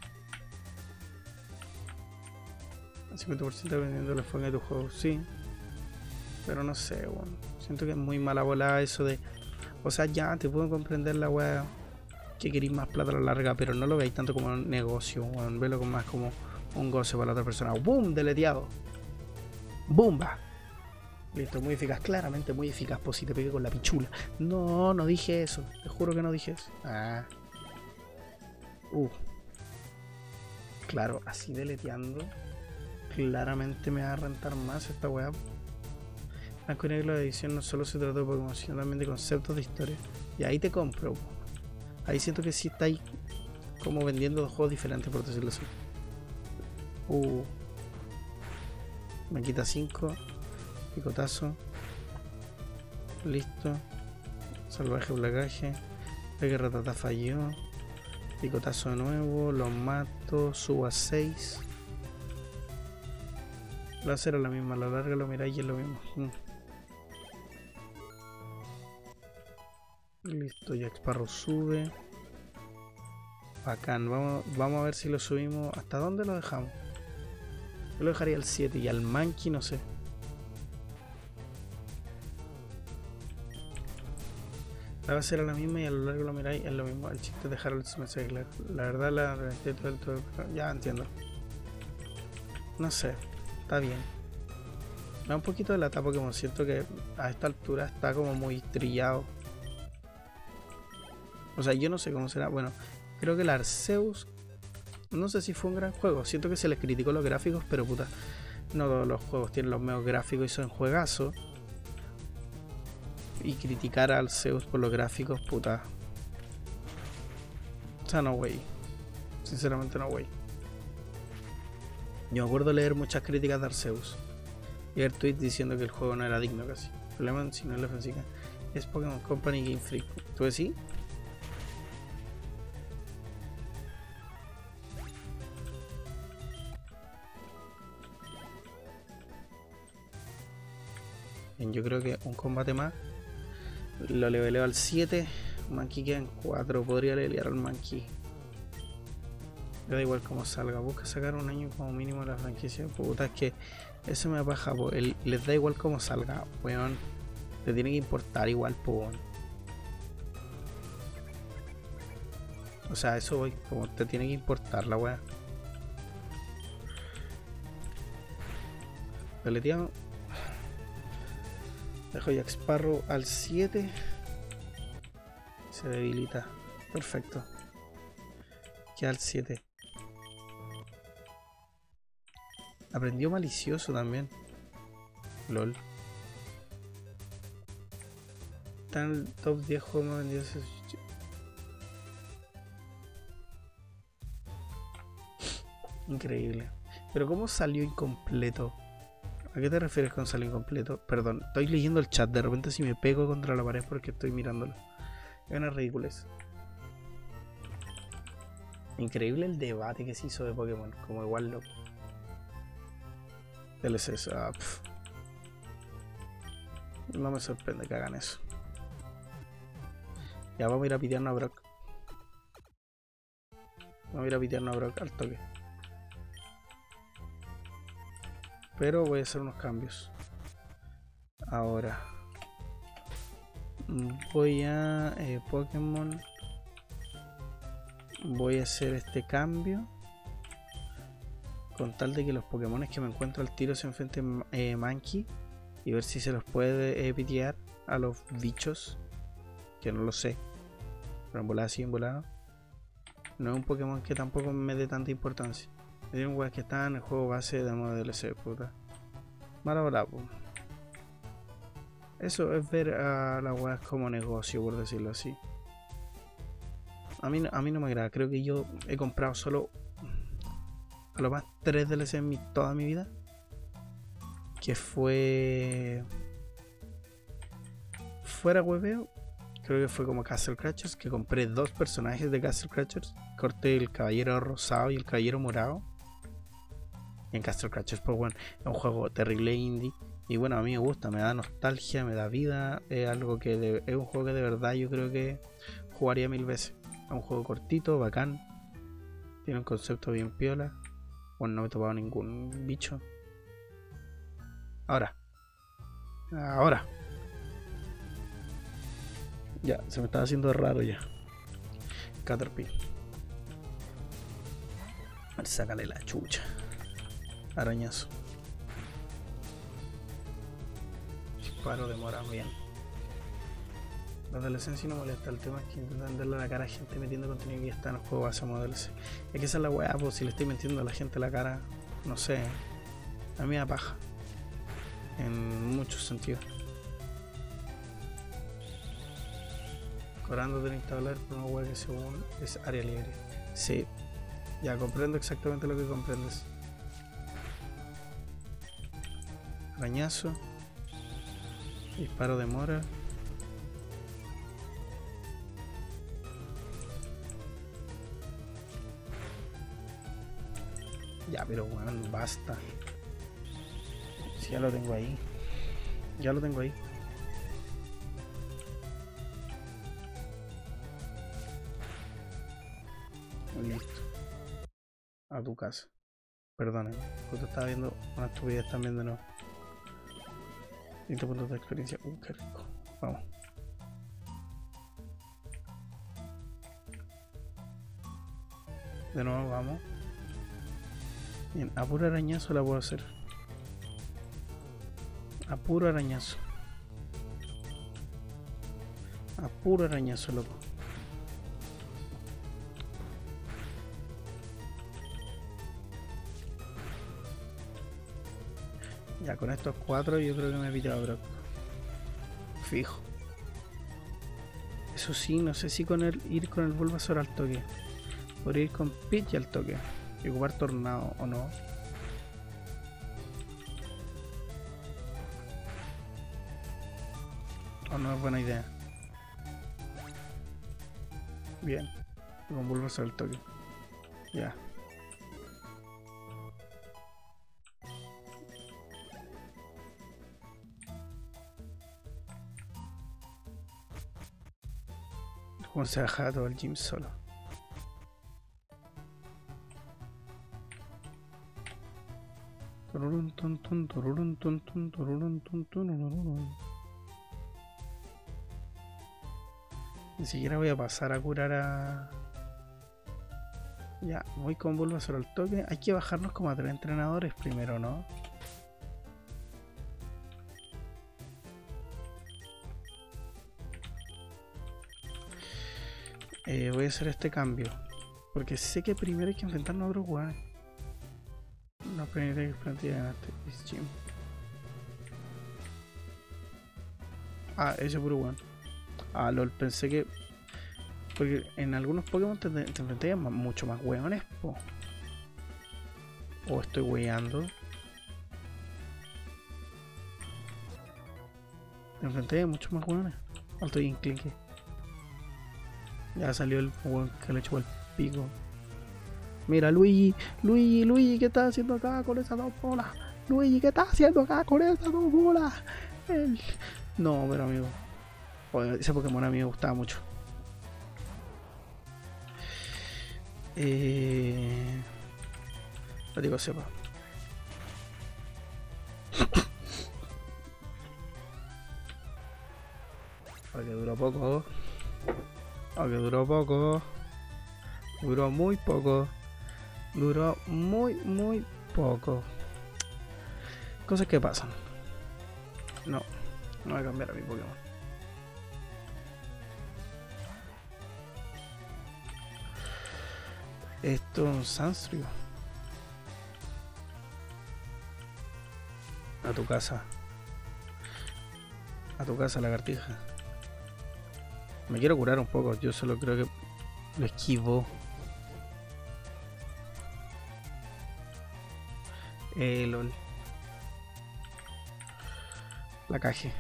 [SPEAKER 1] 50% dependiendo del enfoque de tu juego, sí. Pero no sé, bueno. Siento que es muy mala volada eso de... O sea, ya te puedo comprender la weá que queréis más plata a la larga, pero no lo veis tanto como un negocio, bueno, velo más como un goce para la otra persona. ¡Boom! Deleteado. ¡Bumba! Listo, muy eficaz, claramente muy eficaz. Pues si te pegué con la pichula. No, no dije eso. Te juro que no dije eso. Ah. Claro, así deleteando. Claramente me va a rentar más esta weá. Blanco y negro de edición no solo se trata de Pokémon, sino también de conceptos de historia. Y ahí te compro. Ahí siento que sí estáis como vendiendo dos juegos diferentes, por decirlo así. Me quita 5. Picotazo. Listo. Salvaje placaje. Ve que Ratata falló. Picotazo de nuevo. Los mato. Subo a 6. La será la misma. A la larga lo miráis y es lo mismo. Listo. Jack Sparrow sube. Bacán. Vamos a ver si lo subimos. ¿Hasta dónde lo dejamos? Yo lo dejaría al 7 y al Mankey no sé. La base era la misma y a lo largo lo miráis es lo mismo. El chiste es dejar el mensaje claro. La verdad la reventé todo. Ya entiendo. No sé. Está bien. Me da un poquito de lata Pokémon. Siento que a esta altura está como muy trillado. O sea, yo no sé cómo será. Bueno, creo que el Arceus, no sé si fue un gran juego. Siento que se les criticó los gráficos, pero puta, no todos los juegos tienen los medios gráficos y son juegazos. Y criticar al Arceus por los gráficos, puta. O sea, no way. Sinceramente no way. Yo me acuerdo leer muchas críticas de Arceus y ver tweets diciendo que el juego no era digno casi. El problema, si no es la ofensiva, es Pokémon Company Game Freak. ¿Tú decís? Bien, yo creo que un combate más lo leveleo al 7. Mankey queda en 4. Podría levelear al Mankey. Me da igual como salga. Busca sacar un año como mínimo la franquicia. Puta, es que eso me baja, po. Les da igual como salga, weón. Te tiene que importar igual, po. O sea, eso voy, como te tiene que importar la weá. Peleteado. Dejo Jack Sparrow al 7. Se debilita. Perfecto. Queda al 7. Aprendió malicioso también. LOL. Está en el top 10 juegos más vendidos. Increíble. Pero ¿cómo salió incompleto? ¿A qué te refieres con salió incompleto? Perdón, estoy leyendo el chat. De repente si me pego contra la pared porque estoy mirándolo. Es una ridiculez. Increíble el debate que se hizo de Pokémon. Como igual loco. DLCs. No me sorprende que hagan eso. Ya vamos a ir a pitearnos a Brock. Vamos a ir a pitearnos a Brock al toque. Pero voy a hacer unos cambios. Ahora voy a Pokémon. Voy a hacer este cambio con tal de que los Pokémon que me encuentro al tiro se enfrenten Mankey y ver si se los puede pitear a los bichos, que no lo sé, pero en volada sí, en volada no es un Pokémon que tampoco me dé tanta importancia. Es un weá que está en el juego base de modo DLC, puta. Mala volada, po. Eso es ver a las weas como negocio, por decirlo así. A mí no me agrada. Creo que yo he comprado solo a lo más 3 DLC en toda mi vida. Que fue... Fuera hueveo. Creo que fue como Castle Crashers. Que compré 2 personajes de Castle Crashers. Corté el caballero rosado y el caballero morado. en Castle Crashers, pues bueno, es un juego terrible indie. Y bueno, a mí me gusta, me da nostalgia, me da vida. Es algo que es un juego que de verdad yo creo que jugaría 1000 veces. Es un juego cortito, bacán. Tiene un concepto bien piola. Bueno, no me he topado ningún bicho. Ahora. Ya, se me estaba haciendo raro ya. Caterpie. Sácale la chucha. Arañazo. Disparo, demora bien. La adolescencia no molesta, el tema es que intentan darle la cara a gente metiendo contenido que ya está en el juego base DLC. Es que esa es la weá, pues si le estoy metiendo a la gente la cara, no sé, a mí me da paja. En muchos sentidos. Cobrando $30 por una weá que según es área libre. Sí, ya comprendo exactamente lo que comprendes. Arañazo. Disparo, demora. Ya, pero bueno, basta. Si ya lo tengo ahí. Ya lo tengo ahí. Listo. A tu casa. Perdónenme. Justo estaba viendo una estupidez también de nuevo. 30 puntos de experiencia. Qué rico. Vamos. De nuevo, vamos. Bien, a puro arañazo la puedo hacer. A puro arañazo. A puro arañazo, loco. Ya, con estos 4 yo creo que me he pillado a Brock. Fijo. Eso sí, no sé si con ir con el Bulbasaur al toque. Podría ir con Pidgey al toque. Y ocupar Tornado o no. O no es buena idea. Bien. Con Bulbasaur al toque. Ya. Como se baja todo el gym solo. Ni siquiera voy a pasar a curar a... Ya, voy con Bulbasaur al toque. Hay que bajarnos como a 3 entrenadores primero, ¿no? Voy a hacer este cambio. Porque sé que primero hay que enfrentarnos a otros weones. No, primero hay que enfrentar a este gym. Ah, ese puro weón. Ah, lol, pensé que... Porque en algunos Pokémon te enfrentas mucho más weones, po. O estoy weando. Te enfrenté a muchos más weones. Alto y inclique. Ya salió el weón que le echó el pico. Mira, Luigi, ¿qué estás haciendo acá con esas 2 bolas? Luigi, ¿qué estás haciendo acá con esas 2 bolas? No, pero amigo. Joder, ese Pokémon a mí me gustaba mucho. Lo digo, sepa. Porque duró poco. Aunque duró poco. Duró muy poco. Duró muy poco. Cosas que pasan. No voy a cambiar a mi Pokémon. Esto es un Sansrio. A tu casa. A tu casa, lagartija. Me quiero curar un poco. Yo solo creo que lo esquivo. LOL. La caje.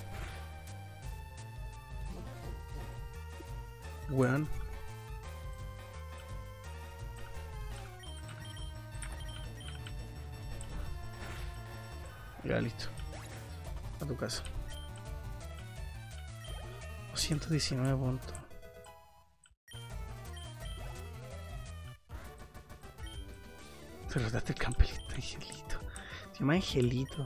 [SPEAKER 1] Weón. Ya, listo. A tu casa. 219 puntos. Te rotaste el campelito, Angelito. Se llama Angelito.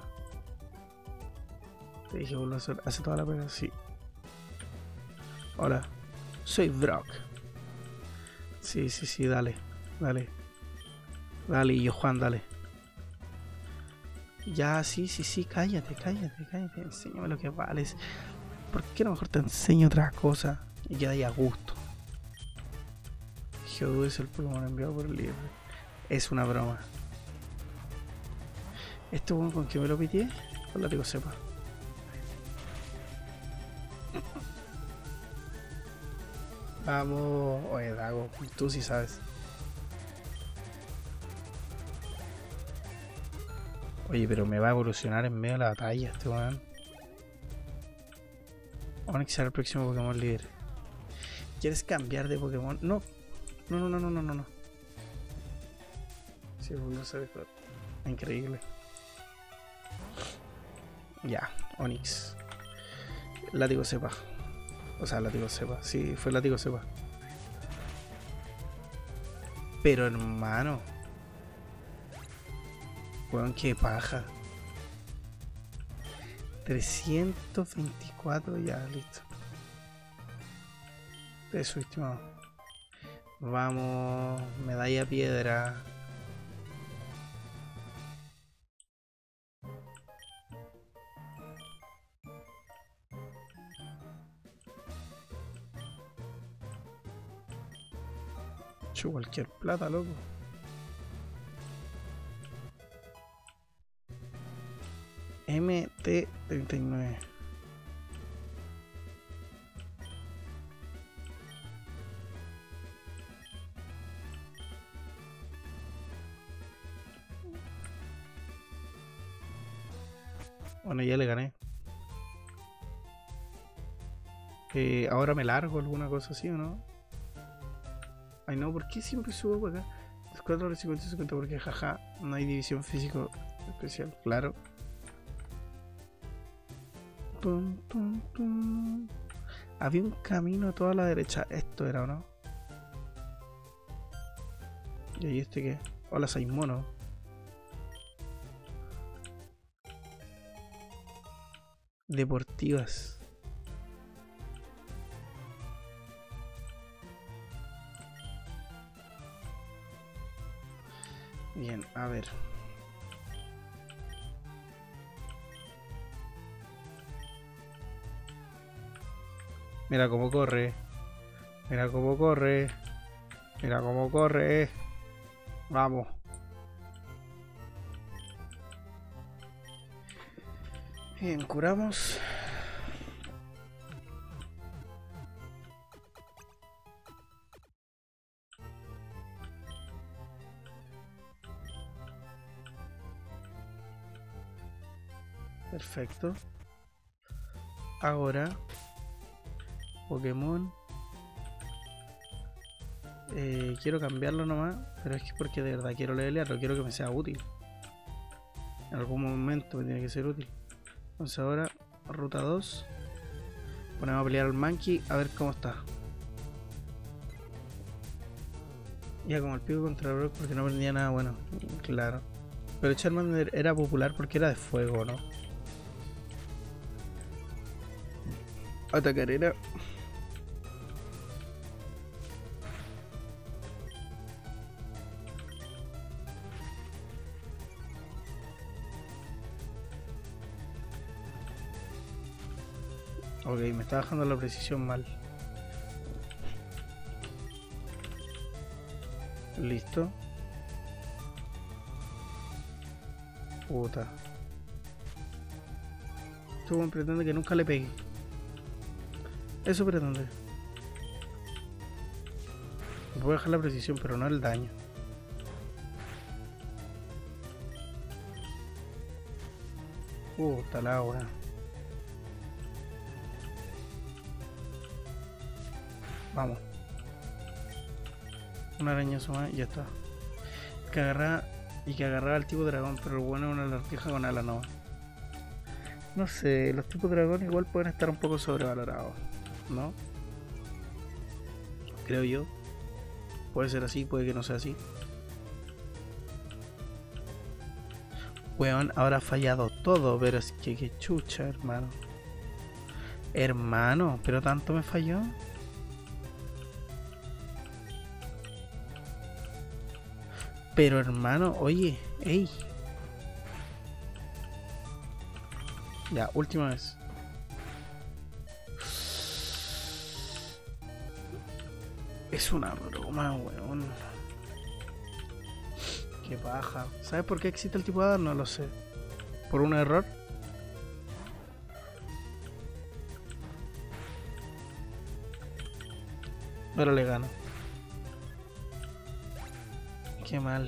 [SPEAKER 1] Te dije, boludo, hace toda la pena, sí. Hola, soy Brock. Sí, sí, sí, dale. Dale. Dale, y yo Juan, dale. Ya, sí, sí, sí, cállate, cállate, cállate. Enséñame lo que vales. ¿Por qué no mejor te enseño otra cosa? Y queda ahí a gusto. Geodude es el Pokémon enviado por el líder. Es una broma. ¿Este bueno con que me lo pitié? Con látigo sepa. Vamos. Oye, Dago, tú sí sabes. Oye, pero me va a evolucionar en medio de la batalla este weón. Onix será el próximo Pokémon líder. ¿Quieres cambiar de Pokémon? No. No, no, no, no, no, no, no. Sí, no se ve. Increíble. Ya, Onix. Látigo sepa. O sea, látigo sepa. Sí, fue látigo sepa. Pero hermano. Weón, qué paja. 324, ya, listo. Eso, estimado. Vamos, medalla piedra. Hecho cualquier plata, loco. MT39. Bueno, ya le gané. Ahora me largo, alguna cosa así, ¿o no? Ay, no, ¿por qué siempre subo para acá? Los 4 horas 50 y 50 porque jaja, no hay división físico especial, claro. Pum, pum, pum. Había un camino a toda la derecha. Esto era, ¿o no? ¿Y ahí este qué? Hola, soy mono. Deportivas. Bien, a ver. Mira cómo corre. Mira cómo corre. Mira cómo corre. Vamos. Bien, curamos. Perfecto. Ahora Pokémon. Quiero cambiarlo nomás, pero es que porque de verdad quiero levelearlo, quiero que me sea útil. En algún momento me tiene que ser útil. Entonces ahora, ruta 2. Ponemos a pelear al Mankey a ver cómo está. Ya como el pico contra el Brock porque no aprendía nada bueno. Claro. Pero Charmander era popular porque era de fuego, ¿no? Atacar era. Ok, me está bajando la precisión mal. Listo. Puta. Esto pretende que nunca le pegue. Eso pretende. Voy a bajar la precisión, pero no el daño. Puta la wea. Vamos. Un arañazo más y ya está. Que agarra y que agarraba al tipo dragón, pero el bueno es una lagartija con ala no. No sé, los tipos dragón igual pueden estar un poco sobrevalorados, ¿no? Creo yo. Puede ser así, puede que no sea así. Weón, ahora ha fallado todo, pero es que chucha, hermano. Hermano, pero tanto me falló. Pero hermano, oye, ey. Ya, última vez. Es una broma, weón. Qué paja. ¿Sabes por qué existe el tipo de hada? No lo sé. ¿Por un error? Pero le gano. Qué mal.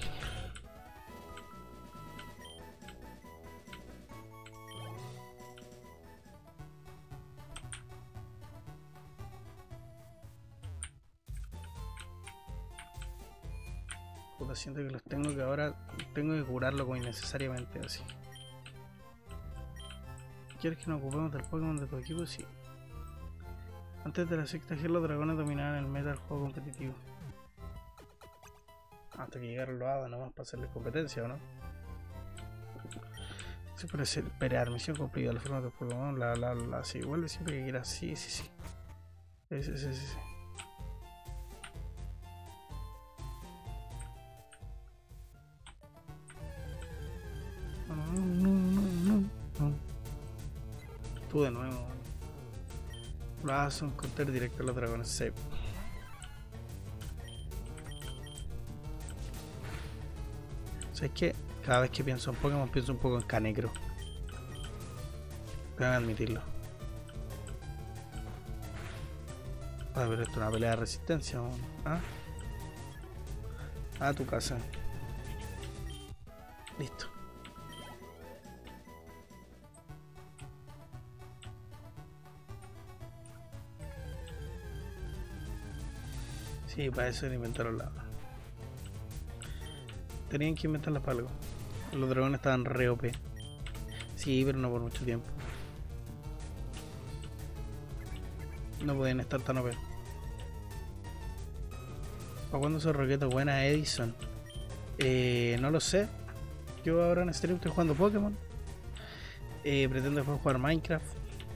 [SPEAKER 1] Puta, siento que los tengo que ahora... Tengo que curarlo como innecesariamente, así. ¿Quieres que nos ocupemos del Pokémon de tu equipo? Sí. Antes de la sexta G los dragones dominaban el meta del juego competitivo. Hasta que llegaron los hadas nomás para hacerles competencia, ¿o no? Sí, puede ser esperar, misión cumplida, la forma de Pokémon, bla, sí, vuelve siempre que quieras, sí. Sí. No. Tú de nuevo, lo haces un counter directo a los dragones, sí. ¿Sabes qué? Cada vez que pienso en Pokémon pienso un poco en Canecro. Tengo que admitirlo. A ver, esto es una pelea de resistencia, ¿no? ¿Ah? A tu casa. Listo. Sí, para eso inventaron la... Tenían que inventarla para algo. Los dragones estaban re OP. Sí, pero no por mucho tiempo. No podían estar tan OP. ¿Para cuándo se roqueta buena Edison? No lo sé. Yo ahora en stream estoy jugando Pokémon. Pretendo después jugar Minecraft.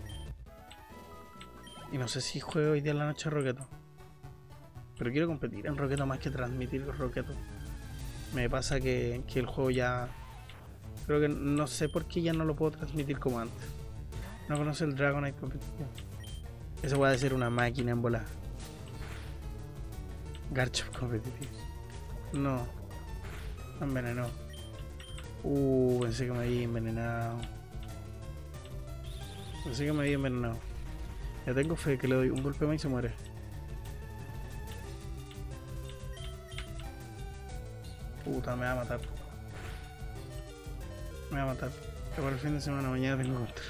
[SPEAKER 1] Y no sé si juego hoy día en la noche Roqueto. Pero quiero competir en Roqueto más que transmitir Roqueto. Me pasa que el juego ya... Creo que no sé por qué ya no lo puedo transmitir como antes. No conoce el Dragonite competitivo. Eso puede ser una máquina en bola. Garchomp competitivo. No. Me envenenó. Pensé que me había envenenado. Ya tengo fe que le doy un golpe más y se muere. Puta, me va a matar. Que para el fin de semana mañana tengo contra.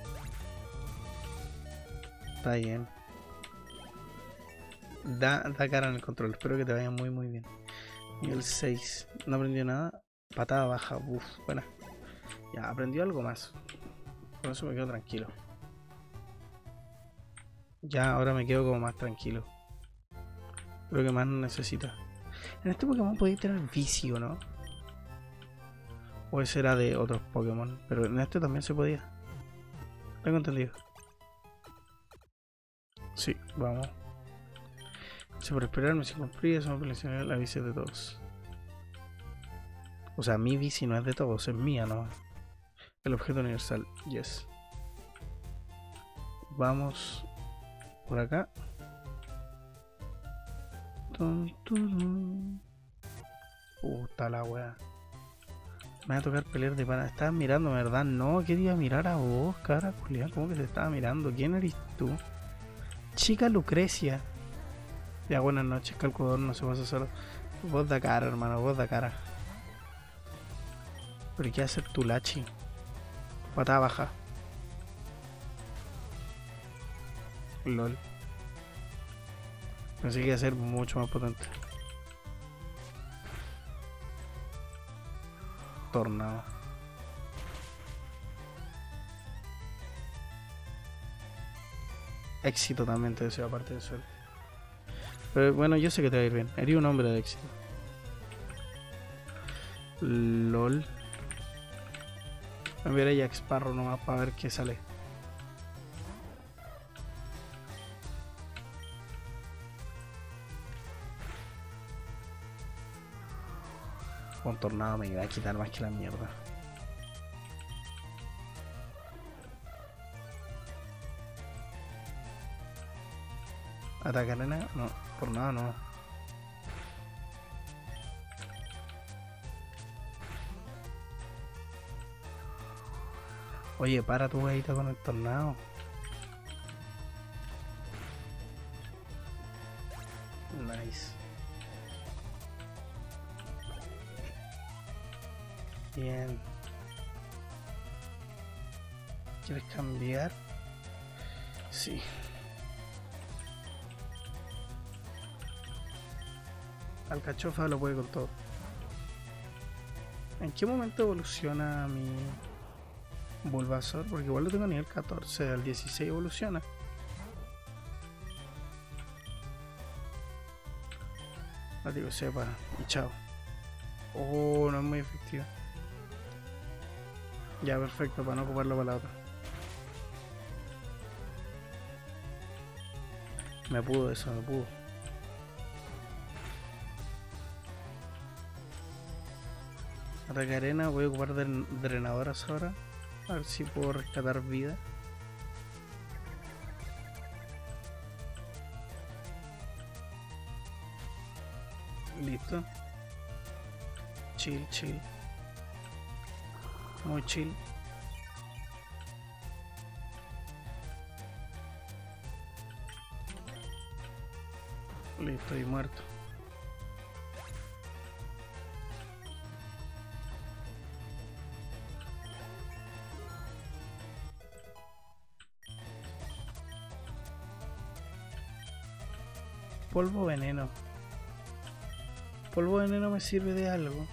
[SPEAKER 1] Está bien. Da cara en el control. Espero que te vaya muy bien. Nivel 6. No aprendió nada. Patada baja. Buena. Ya, aprendió algo más. Por eso me quedo tranquilo. Ya, ahora me quedo como más tranquilo. Creo que más no necesita. En este Pokémon podéis tener vicio, ¿no? O ese era de otros Pokémon. Pero en este también se podía. Tengo entendido. Sí, vamos. Si por esperarme sin cumplir, eso me seleccionar la bici de todos. O sea, mi bici no es de todos, es mía, ¿no? El objeto universal, yes. Vamos por acá. Puta la wea. Me va a tocar pelear de pana. Estabas mirando, ¿verdad? No, quería mirar a vos, cara culiá. ¿Cómo que te estaba mirando? ¿Quién eres tú? Chica Lucrecia. Ya, buenas noches, calculador, no se pasa solo. Vos da cara, hermano, vos da cara. ¿Pero qué hacer tu lachi? Patada baja. LOL. Pensé que iba a ser mucho más potente. Tornado. éxito también te deseo, aparte de suerte. Pero bueno, yo sé que te va a ir bien. Eres un hombre de éxito. LOL. Voy a ver a Jack Sparrow nomás para ver qué sale. Un tornado me iba a quitar más que la mierda. ¿Ataque arena? No, tornado no. Oye, para tu weita con el tornado. Nice. Bien. ¿Quieres cambiar? Sí. Alcachofa lo puede con todo. ¿En qué momento evoluciona mi Bulbasaur? Porque igual lo tengo a nivel 14, al 16 evoluciona. No digo sepa, y chao. Oh, no es muy efectivo. Ya, perfecto, para no ocuparlo para la otra. Me pudo eso, me pudo. Ataque arena, voy a ocupar drenadoras ahora. A ver si puedo rescatar vida. Listo. Chill, chill. Muy chill. Listo, y muerto. Polvo veneno. Polvo veneno me sirve de algo.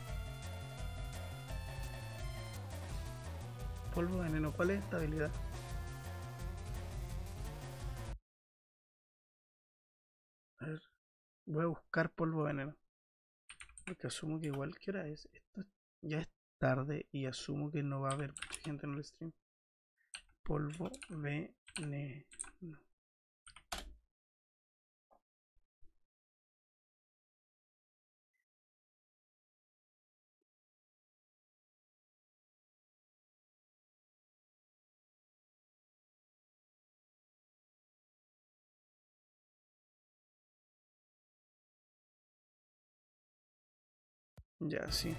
[SPEAKER 1] Polvo veneno, ¿cuál es esta habilidad? A ver, voy a buscar polvo veneno. Porque asumo que igual que hora es. Esto ya es tarde y asumo que no va a haber mucha gente en el stream. Polvo veneno. Ya, sí.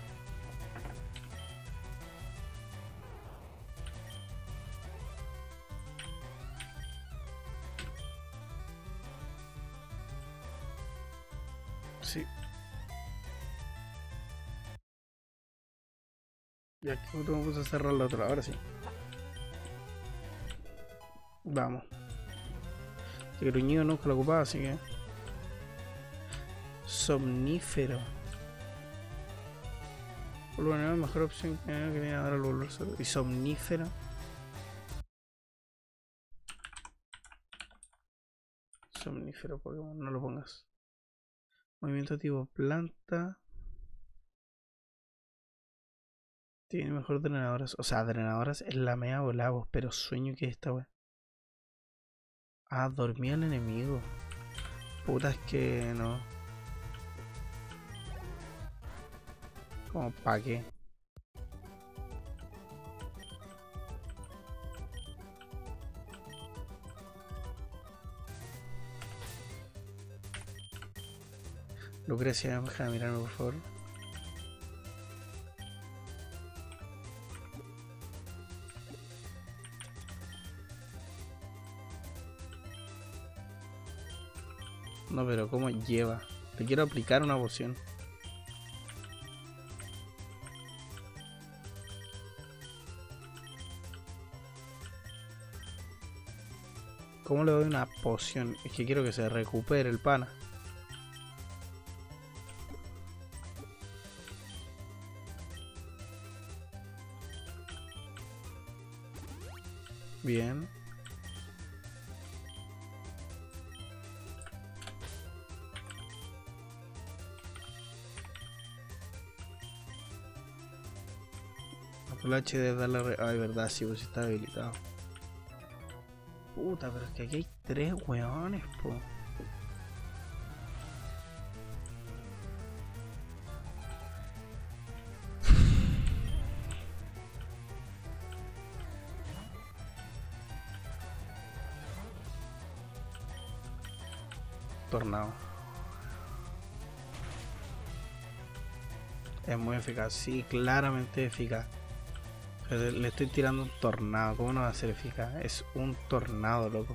[SPEAKER 1] Sí. Ya que me puse a cerrar la otra, ahora sí. Vamos. Este gruñido nunca lo ocupaba, así que. Somnífero. Polvo veneno es mejor opción que viene ahora el Bulbasaur. Y somnífero. Somnífero Pokémon, no lo pongas. Movimiento tipo planta. Tiene mejor drenadoras. O sea, drenadoras es la mea volavos, pero sueño que esta wea. Ah, dormía el enemigo. Puta, es que no. Como pa' qué. Lucrecia, deja de mirarme por favor. No, pero ¿cómo lleva? Te quiero aplicar una poción. ¿Cómo le doy una poción? Es que quiero que se recupere el pana. Bien. Control H de darle ay, verdad, sí, pues está habilitado. Puta, pero es que aquí hay 3 weones, po. Tornado. Es muy eficaz, sí, claramente eficaz. Pero le estoy tirando un tornado, ¿cómo no va a ser eficaz? Es un tornado, loco.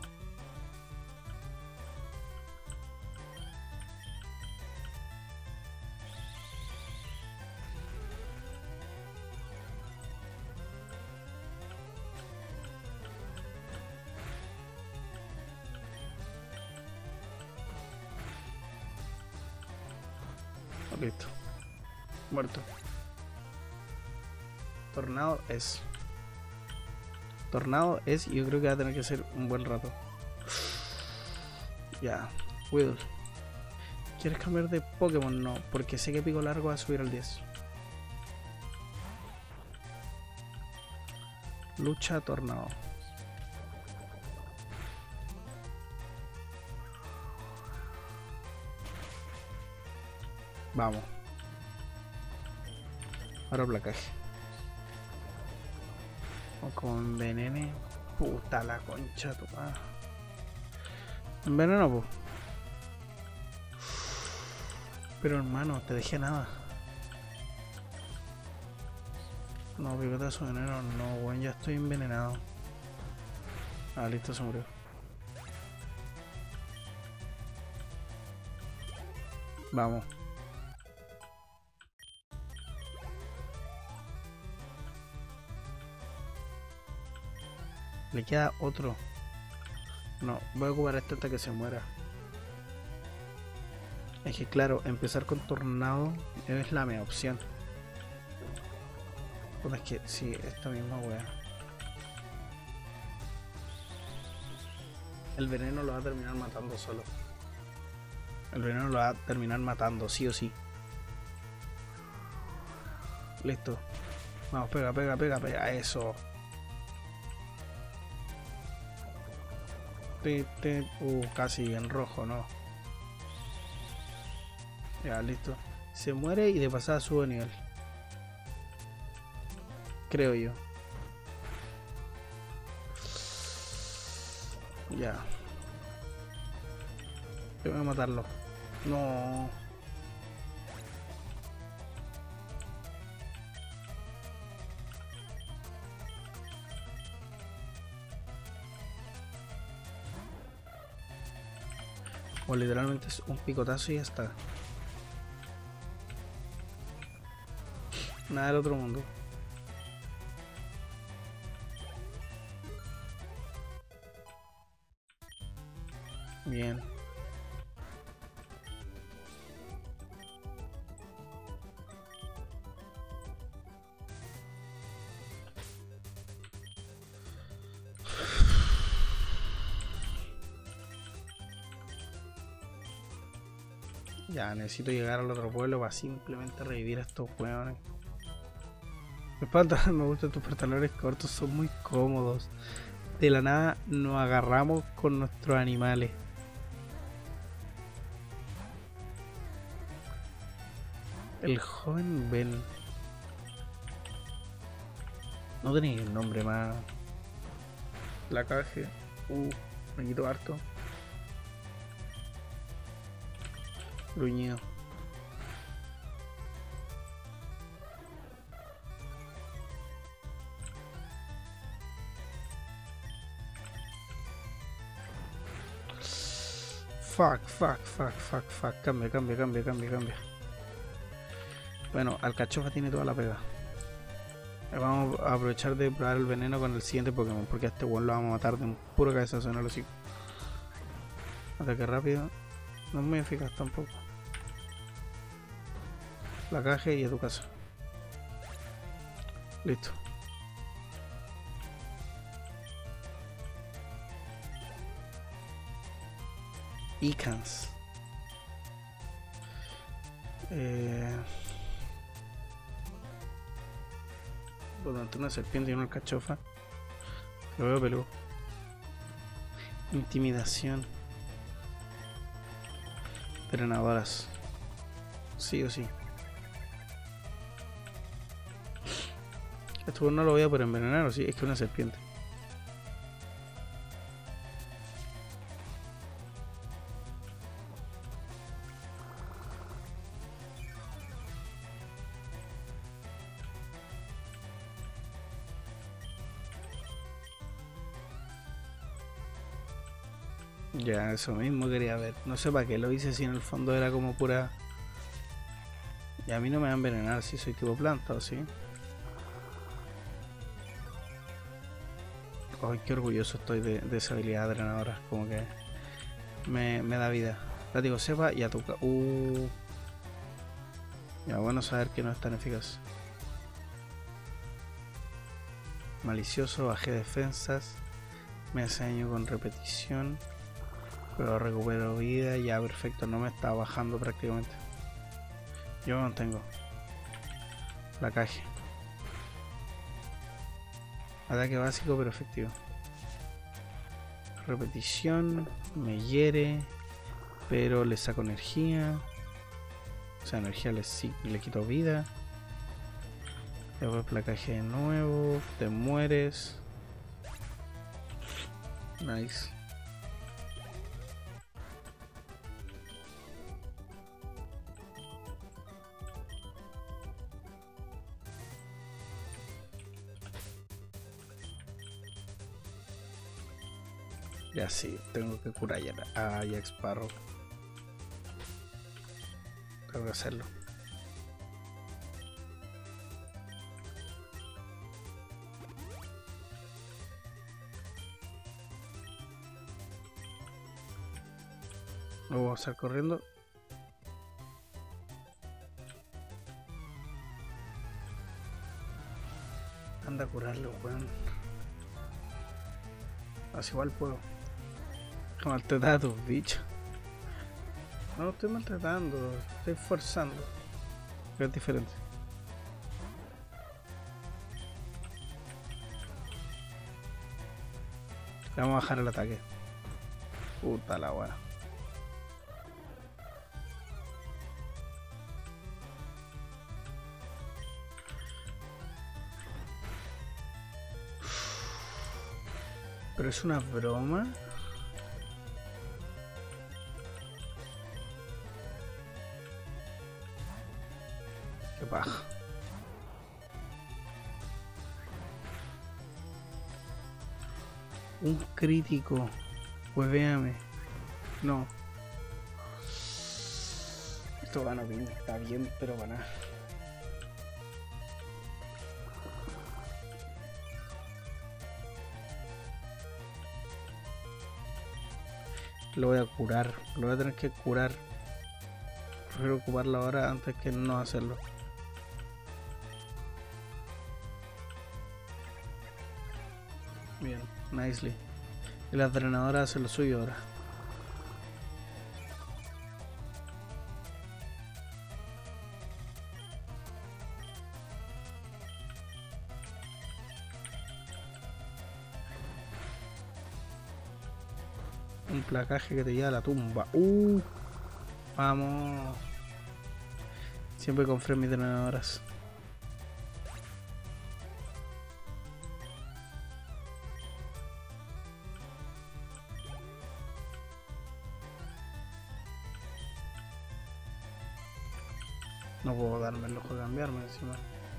[SPEAKER 1] Listo. Muerto. Tornado es. Tornado es y yo creo que va a tener que ser un buen rato. Ya. Will. ¿Quieres cambiar de Pokémon? No, porque sé que Pico Largo va a subir al 10. Lucha Tornado. Vamos. Ahora placaje. O con venene. Puta la concha tu madre. Veneno, pues. Pero hermano, te dejé nada. No, picotazo de veneno, no, weón, ya estoy envenenado. Ah, listo, se murió. Vamos. Le queda otro. No, voy a ocupar este hasta que se muera. Es que claro, empezar con tornado es la mejor opción. Pues es que sí, esta misma wea. El veneno lo va a terminar matando solo. El veneno lo va a terminar matando, sí o sí. Listo. Vamos, pega, pega, pega, pega. Eso. Casi en rojo, ¿no? Ya, listo. Se muere y de pasada sube nivel. Creo yo. Ya. Tengo que matarlo. No. O literalmente es un picotazo y ya está. Nada del otro mundo. Bien. Ya, necesito llegar al otro pueblo para simplemente revivir a estos hueones. Me gustan tus pantalones cortos, son muy cómodos. De la nada nos agarramos con nuestros animales. El joven Ben. No tenéis el nombre más. La caje. Me quito harto. Gruñido. Fuck. Cambia. Bueno, Alcachofa tiene toda la pega. Vamos a aprovechar de probar el veneno con el siguiente Pokémon, porque a este weón lo vamos a matar de un puro cabezazo en el hocico. Ataque rápido. No es muy eficaz tampoco. La caja y a tu casa. Listo. Icans. Durante una serpiente y una alcachofa. Lo veo peludo. Intimidación. Drenadoras. Sí o sí. Esto no lo voy a poder envenenar, o sí, es que es una serpiente. Ya, eso mismo quería ver. No sé para qué lo hice si en el fondo era como pura... Y a mí no me va a envenenar si soy tipo planta, ¿o sí? Ay, qué orgulloso estoy de esa habilidad drenadora. Como que me da vida. Látigo cepa y atuca. Ya, bueno saber que no es tan eficaz. Malicioso, bajé defensas. Me hace daño con repetición. Pero recupero vida. Ya, perfecto. No me está bajando prácticamente. Yo me mantengo. Placaje. Ataque básico pero efectivo. Repetición. Me hiere. Pero le saco energía. O sea, energía le quito vida. Después placaje de nuevo. Te mueres. Nice. Ya sí, tengo que curar ya a Jack Sparrow. Tengo que hacerlo. Lo voy a estar corriendo. Anda a curarlo, weón. Así igual puedo. Maltratar a tus bichos. No estoy maltratando, estoy forzando. Pero es diferente. Le vamos a bajar el ataque. Puta la weá. Pero es una broma. Qué paja. Un crítico. Pues véame. No. Esto gana bien, está bien, pero para nada. Lo voy a curar. Lo voy a tener que curar. Prefiero ocuparlo ahora antes que no hacerlo. Bien, nicely. Y la drenadora hace lo suyo ahora. Un placaje que te lleva a la tumba. Vamos. Siempre compré mis drenadoras. No puedo darme el ojo de cambiarme encima.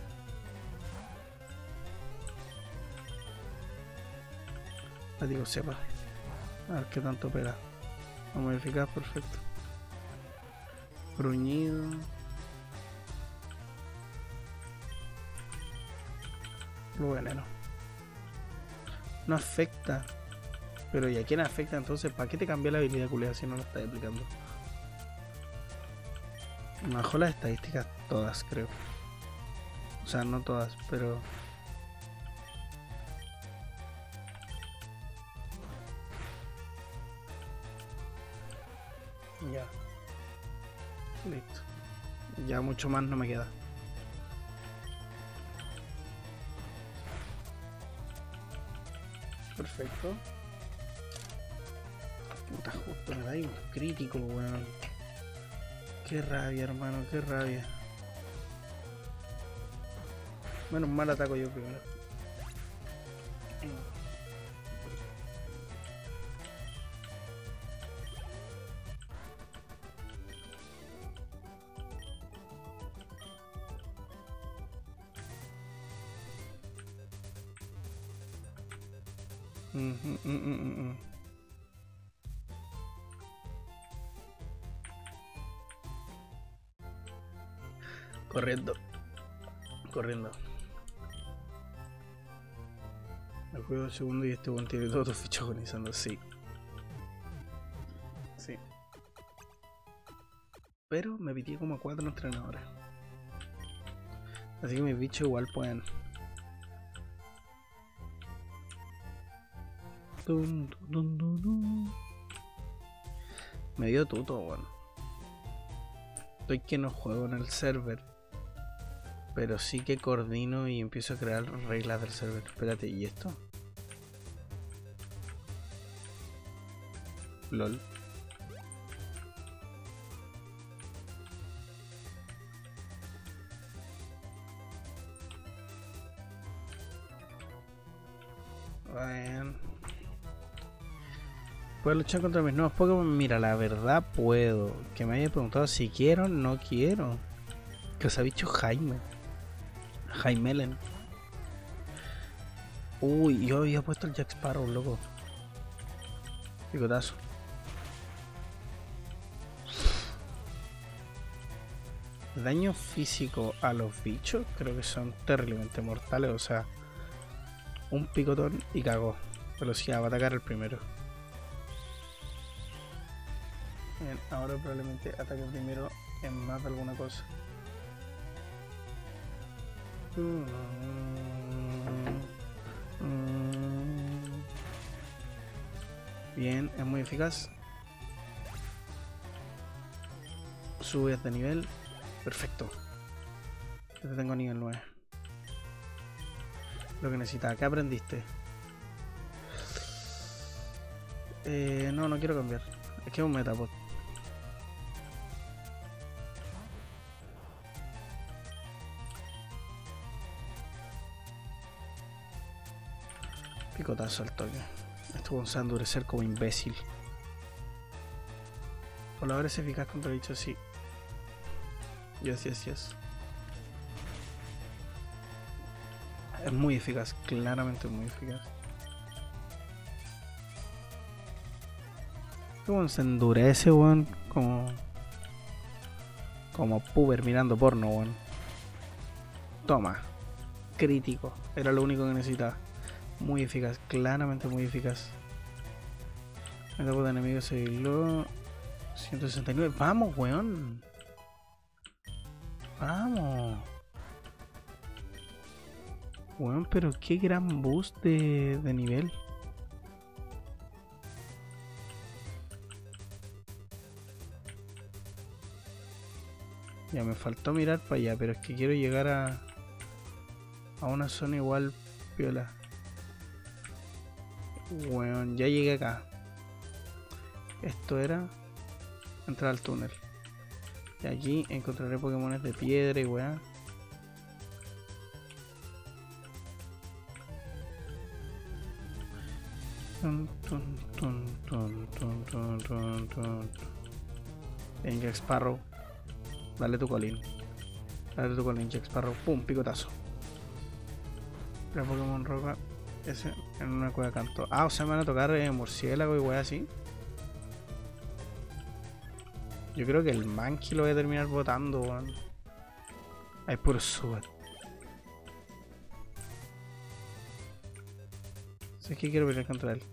[SPEAKER 1] La digo sepa. A ver qué tanto pega. Vamos a modificar, perfecto. Bruñido. Lo veneno. No afecta. Pero ¿y a quién afecta entonces? ¿Para qué te cambié la habilidad culiada si no lo estás aplicando? Me bajó las estadísticas todas, creo. O sea, no todas, pero... Ya. Listo. Ya mucho más no me queda. perfecto. Puta, justo me da un crítico, weón. Qué rabia, hermano, qué rabia. Menos mal ataco yo primero. Corriendo. Corriendo. Me juego el segundo y este buen tiene todos tus fichos agonizando, sí. Sí. Pero me pitié como a 4 entrenadores. Así que mis bichos igual pueden. Me dio tuto, weón. Estoy que no juego en el server. Pero sí que coordino y empiezo a crear reglas del server. Espérate, ¿y esto? LOL. Bueno. ¿Puedo luchar contra mis nuevos Pokémon? Mira, la verdad puedo. Que me haya preguntado si quiero, no quiero. Que os ha dicho Jaime. Jaimelen. Uy, yo había puesto el Jack Sparrow, loco. Picotazo. Daño físico a los bichos creo que son terriblemente mortales. O sea, un picotón y cagó. Velocidad, va a atacar el primero. Bien, ahora probablemente ataque primero en más de alguna cosa. Bien, es muy eficaz. Subes de nivel. Perfecto. Ya te tengo nivel 9. Lo que necesitas. ¿Qué aprendiste? No quiero cambiar. Es que es un Metapod. Picotazo al toque. Esto vamos a endurecer como imbécil. Volador es eficaz contra el bicho, sí. Yes. Es muy eficaz, claramente muy eficaz. Como se endurece, weón. Como puber mirando porno, weón. Toma. Crítico. Era lo único que necesitaba. Muy eficaz, claramente muy eficaz. El grupo de enemigos se aisló. 169. Vamos, weón. Vamos. Weón, pero qué gran boost de nivel. Ya me faltó mirar para allá, pero es que quiero llegar a una zona igual piola. Bueno, ya llegué acá. Esto era entrar al túnel. Y aquí encontraré Pokémones de piedra y weá. En Jack Sparrow. Dale tu colín. Dale tu colín, Jack Sparrow. Pum, picotazo. El Pokémon roca. Ese en una cueva canto. Ah, o sea, me van a tocar murciélago y weá así. Yo creo que el Mankey lo voy a terminar botando, weón. Hay puro super. Si es que quiero pelear contra él.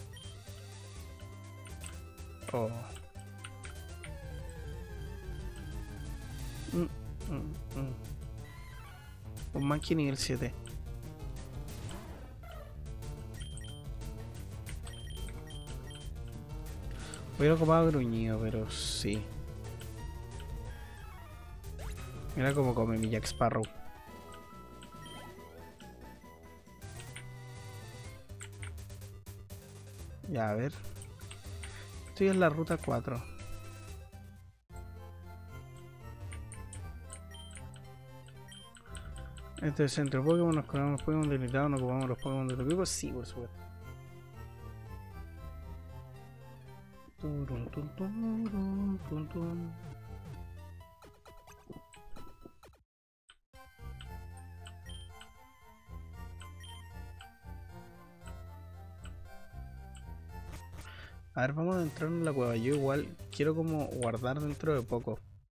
[SPEAKER 1] Oh. Un Mankey nivel 7. Hubiera ocupado gruñido, pero sí. Mira cómo come mi Jack Sparrow. Ya, a ver. Estoy en la ruta 4. Este es el centro Pokémon, nos colamos los Pokémon debilitados, nos ocupamos los Pokémon de tu equipo. Sí, por supuesto. A ver, vamos a entrar en la cueva. Yo igual quiero como guardar dentro de poco.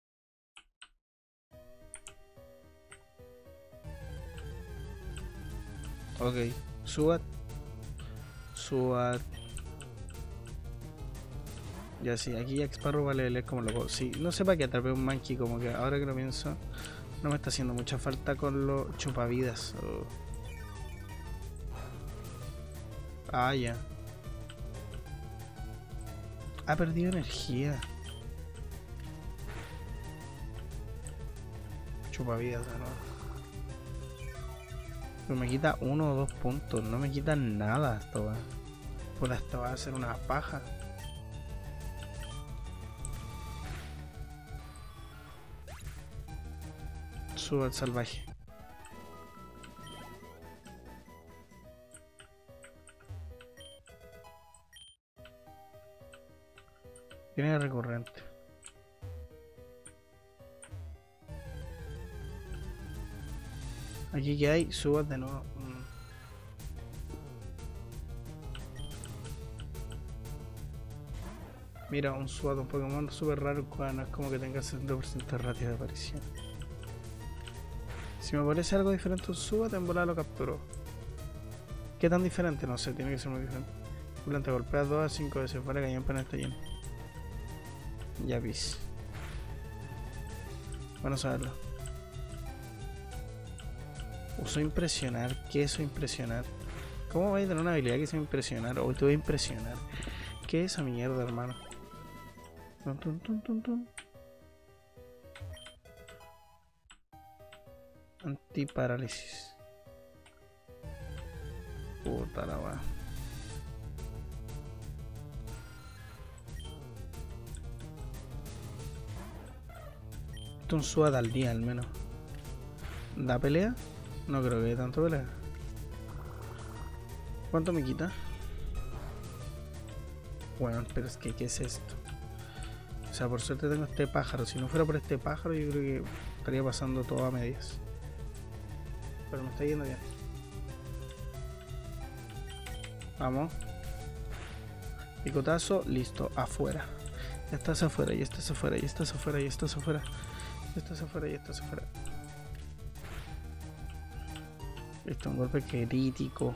[SPEAKER 1] Ok, Subat. Subat. Ya sí, aquí Jack Sparrow vale leer como loco. Sí, no sé para qué atrapé un Mankey, como que ahora que lo pienso, no me está haciendo mucha falta con los chupavidas. Ah, ya. Ha perdido energía. Chupavidas, ¿no? Pero me quita 1 o 2 puntos, no me quita nada esto, va. Pues esto va a ser una paja. Suba el salvaje. Tiene recurrente. Aquí que hay, subas de nuevo. Mira, un Subat, un Pokémon súper raro, no es como que tenga 70% de ratio de aparición. Si me parece algo diferente a un Subat, en volada lo capturó. ¿Qué tan diferente? No sé, tiene que ser muy diferente. Planta golpea 2 a 5 veces, para que en está lleno. Ya vis. Bueno saberlo. Uso impresionar. ¿Qué es eso impresionar? ¿Cómo vais a tener una habilidad que sea impresionar? Hoy te voy a impresionar. ¿Qué es esa mierda, hermano? Tum, tum, tum, tum, tum. Antiparálisis. Puta la weá. Esto es un Subat al día al menos. ¿Da pelea? No creo que dé tanto pelea. ¿Cuánto me quita? Bueno, pero es que ¿qué es esto? O sea, por suerte tengo este pájaro. Si no fuera por este pájaro, yo creo que estaría pasando todo a medias. Pero me está yendo bien. Vamos. Picotazo, listo, afuera. Ya estás afuera, ya estás afuera, ya estás afuera, ya estás afuera. Ya estás afuera, ya estás afuera. Listo, un golpe crítico.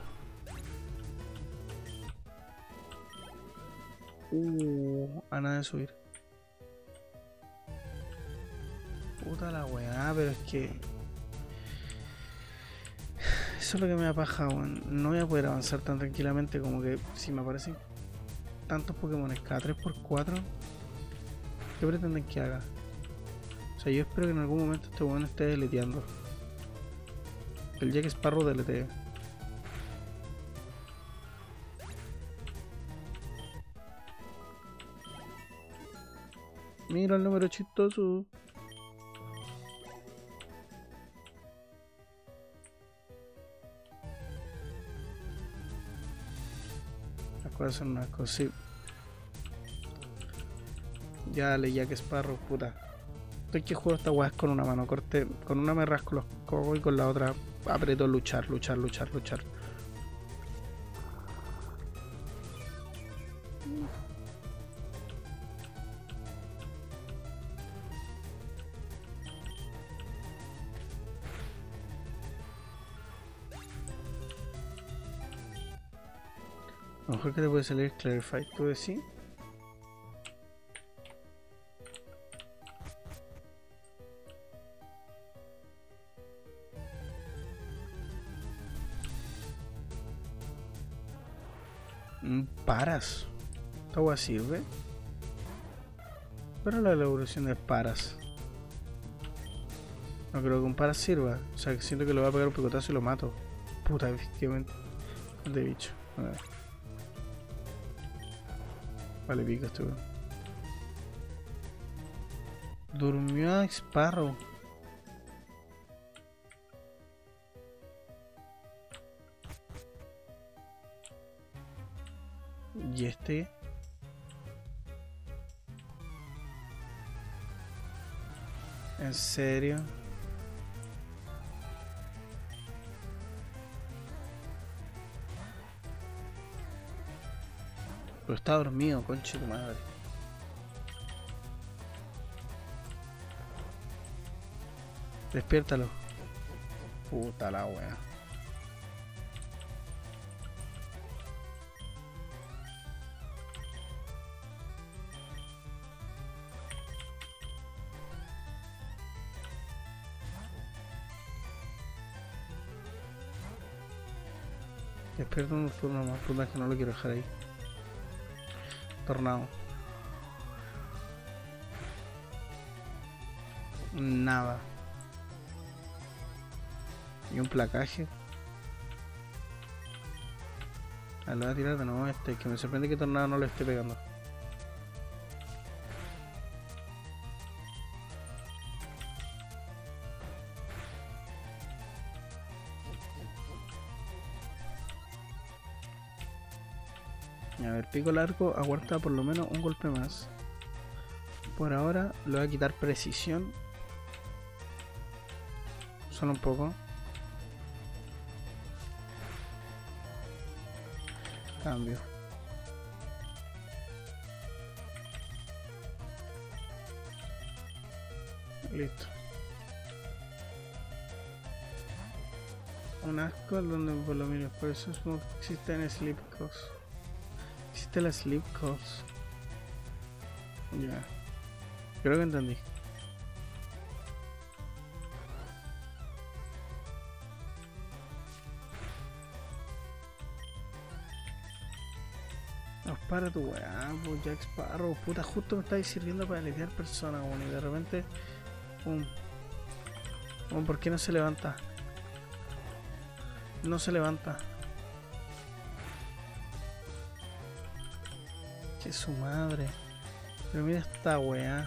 [SPEAKER 1] A nada de subir. Puta la weá, pero es que... Eso es lo que me apaja, weón. No voy a poder avanzar tan tranquilamente como que si me aparecen tantos Pokémon cada 3×4. ¿Qué pretenden que haga? O sea, yo espero que en algún momento este weón esté deleteando. El Jack Sparrow deletee. Mira el número chistoso. Las cosas son unas cosas. Ya dale, Jack Sparrow, puta. Estoy que juego esta weá con una mano. Corte, con una me rasco los cocos y con la otra aprieto luchar, luchar, luchar, luchar. A lo mejor que te puede salir Clarify, ¿tú decís? Paras. ¿Esta agua sirve? Pero la evolución de Paras. No creo que un Paras sirva. O sea, que siento que le voy a pegar un picotazo y lo mato. Puta, efectivamente. De bicho. A ver. Vale, pico este weón. Durmió a Sparrow. ¿Y este? ¿En serio? Pero está dormido, conche tu madre. Despiértalo. Puta la wea. Despierta un turno más, puta que no lo quiero dejar ahí. Tornado. Nada. Y un placaje. Ah, lo voy a tirar de nuevo este, que me sorprende que Tornado no le esté pegando. A ver, pico largo aguanta por lo menos un golpe más. Por ahora le voy a quitar precisión. Solo un poco. Cambio. Listo. Un asco donde por lo menos por eso existen sleep costs. Existe la sleep cost. Ya. Creo que entendí. Para tu weá, pues Jack Sparrow, puta, justo me estáis sirviendo para lidiar personas, bueno, y de repente, pum. Bueno, ¿por qué no se levanta? No se levanta. Que su madre. Pero mira esta weá.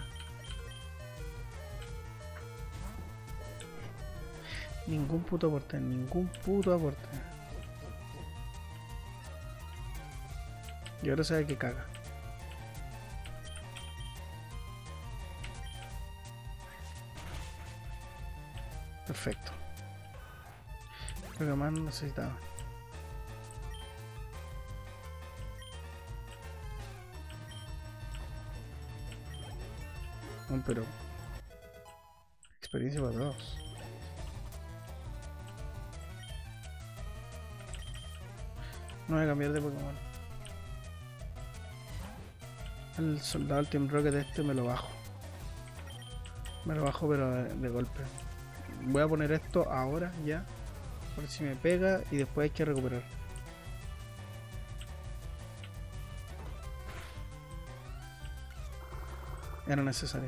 [SPEAKER 1] Ningún puto aporte, ningún puto aporte. Y ahora sabe que caga. Perfecto. Creo que más no necesitaba. Pero experiencia para todos. No voy a cambiar de Pokémon. El soldado del Team Rocket este me lo bajo. Me lo bajo pero de golpe. Voy a poner esto ahora ya. Por si me pega y después hay que recuperar. Era necesario.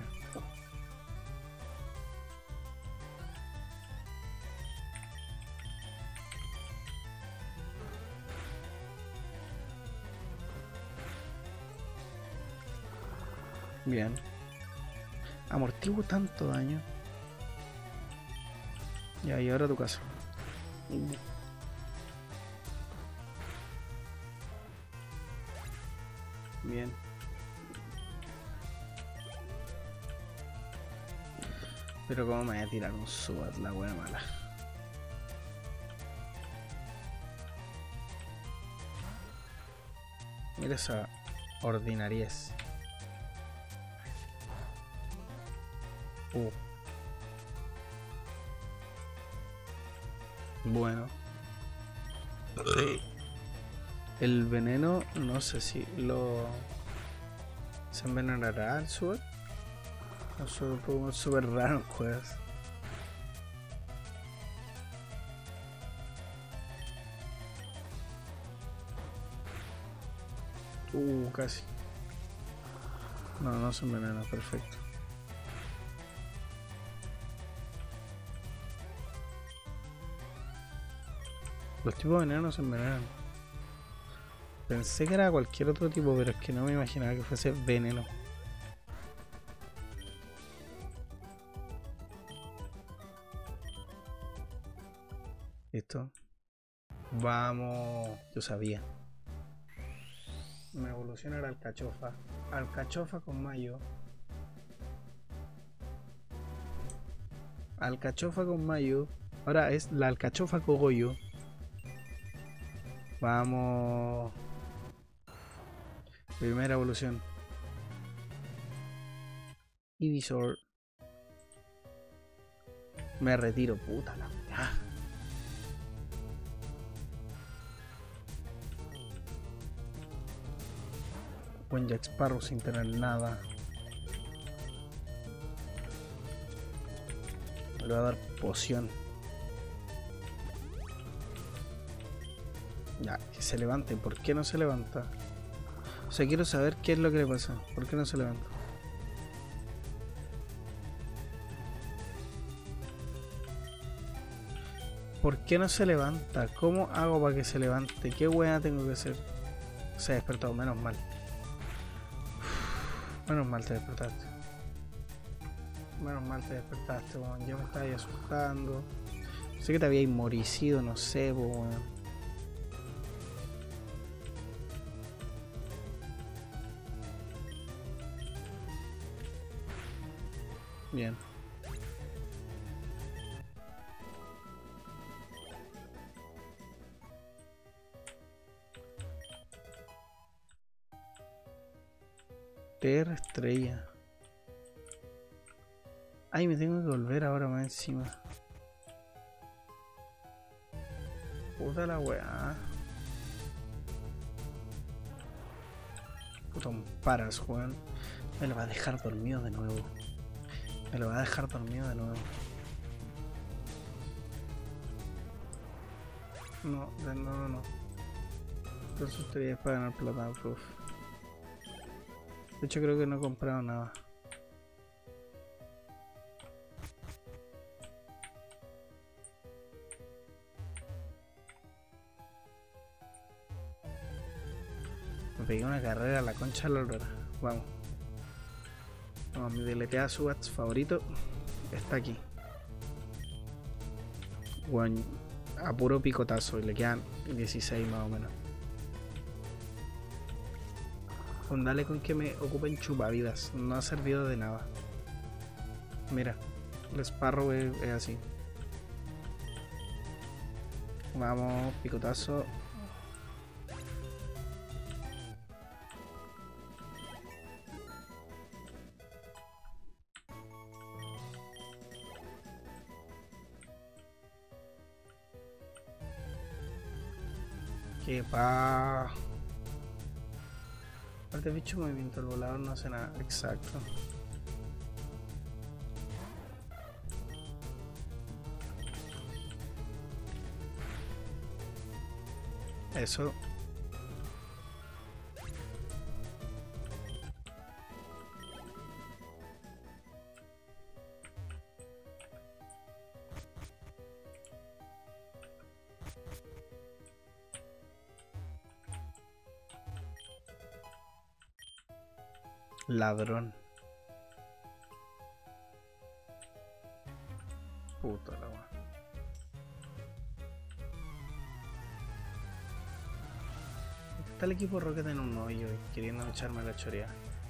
[SPEAKER 1] Bien. Amortiguo tanto daño. Ya, y ahora tu caso. Bien. Pero cómo me voy a tirar un SWAT, la wea mala. Mira esa ordinariez. Bueno. Sí. El veneno, no sé si lo... ¿Se envenenará el SWAT? Es un Pokémon súper raro en juegos. Casi. No, no se envenena, perfecto. Los tipos de veneno no se envenenan. Pensé que era cualquier otro tipo, pero es que no me imaginaba que fuese veneno. Listo. Vamos. Yo sabía. Me evoluciona la alcachofa. Alcachofa con mayo. Alcachofa con mayo. Ahora es la alcachofa cogollo. Vamos. Primera evolución. Ivysaur. Me retiro, puta la weá. Buen Jack Sparrow sin tener nada. Le voy a dar poción. Ya, que se levante. ¿Por qué no se levanta? O sea, quiero saber qué es lo que le pasa. ¿Por qué no se levanta? ¿Por qué no se levanta? ¿Cómo hago para que se levante? ¿Qué weá tengo que hacer? Se ha despertado, menos mal. Menos mal te despertaste. Menos mal te despertaste, weón. Yo me estaba ahí asustando. Sé que te había inmoricido, no sé, weón. Bien. Tierra estrella. Ay, me tengo que volver ahora más encima. Puta la weá. Puta un paras, weón. Me lo va a dejar dormido de nuevo. Me lo va a dejar dormido de nuevo. No, no. Entonces ustedes para ganar plata, proof. De hecho creo que no he comprado nada. Me pegué una carrera a la concha de la lora. Vamos. Vamos, mi deleteada Subats favorito está aquí. Bueno, a puro picotazo y le quedan 16 más o menos. Con dale con que me ocupen chupavidas. No ha servido de nada. Mira, el Sparrow es así. Vamos, picotazo. Que pa. Aparte bicho movimiento, el volador no hace nada. Exacto. Eso. Ladrón. Puta la wea. Está el equipo Rocket en un hoyo y queriendo echarme la chorea.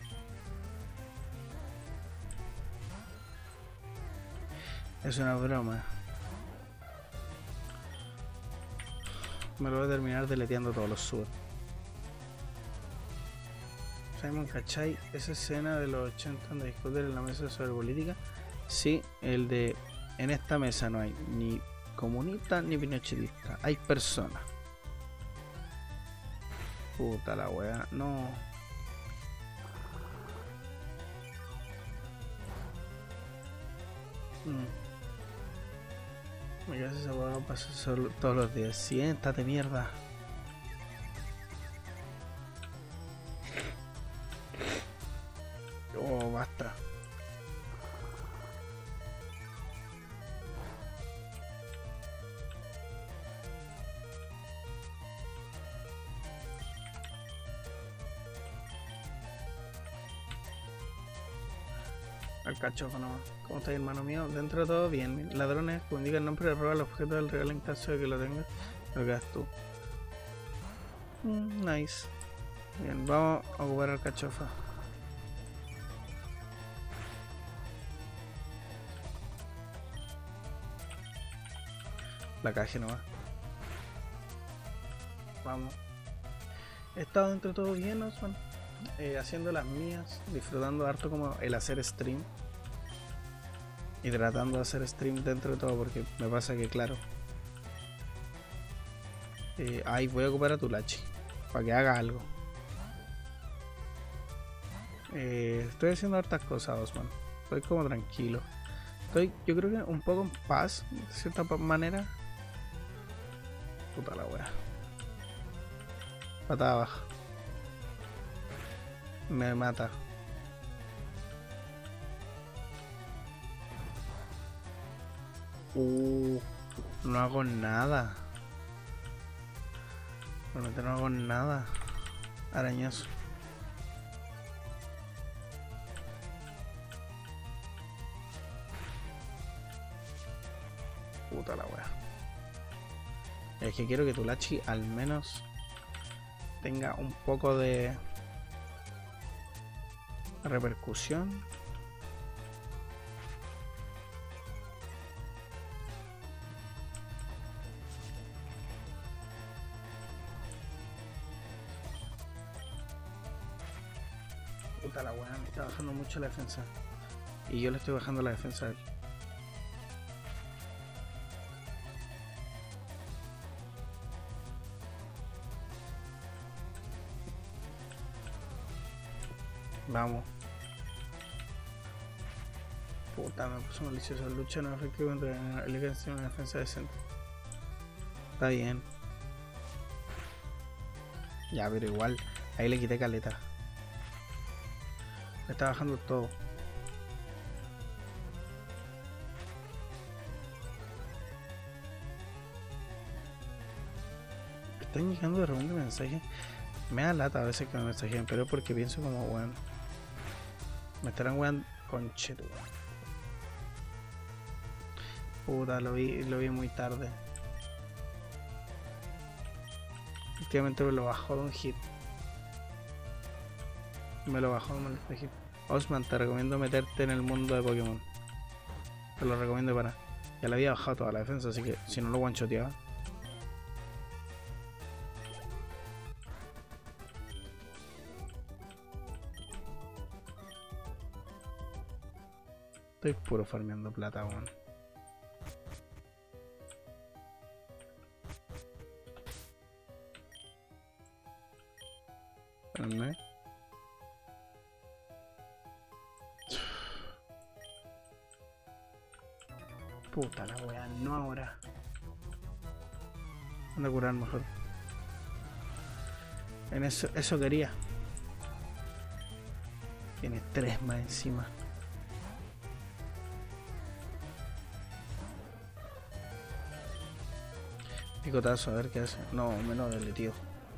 [SPEAKER 1] Es una broma. Me lo voy a terminar deleteando todos los subs. Simon, ¿cachai? Esa escena de los 80 donde discuten en la mesa sobre política. Sí, el de en esta mesa no hay ni comunista ni pinochetista, hay personas. Puta la wea, no. Me quedas esa wea pasa solo todos los días. Siéntate, mierda. Oh, basta. al cachofa nomás. ¿Cómo está, hermano mío? Dentro de todo bien. Ladrones, como indica el nombre, roba el objeto del regalo en caso de que lo tengas. Lo que hagas tú. Nice. Bien, vamos a ocupar al cachofa. La caja nomás. Vamos. He estado entre todo bien, Osman. Haciendo las mías, disfrutando harto como el hacer stream. Y tratando de hacer stream dentro de todo, porque me pasa que, claro. Ahí voy a ocupar a Tulachi para que haga algo. Estoy haciendo hartas cosas, Osman. Estoy como tranquilo. Yo creo que un poco en paz, de cierta manera. Puta la wea. Patada baja. Me mata. No hago nada. Realmente no hago nada. Arañazo. Puta la wea. Es que quiero que Tulachi al menos tenga un poco de repercusión. Puta la weá, me está bajando mucho la defensa. Y yo le estoy bajando la defensa a él. Vamos. Puta, me puso malicioso. Lucha no efectiva contra el que tiene una defensa decente. Está bien. Ya, pero igual. Ahí le quité caleta. Me está bajando todo. Están llegando de repente mensajes. Me da lata a veces que me mensajen, pero porque pienso como, bueno. Me estarán weando con cheto. Puta, lo vi muy tarde. Efectivamente me lo bajó de un hit. Me lo bajó de un hit. Osman, te recomiendo meterte en el mundo de Pokémon. Te lo recomiendo para. Ya le había bajado toda la defensa, así que si no lo one-shoteaba. Estoy puro farmeando plata, weón. Espérenme. Puta la weá, no ahora. Anda a curar mejor. En eso quería. Tiene 3 más encima. Picotazo, a ver qué hace. No, menos dele, tío.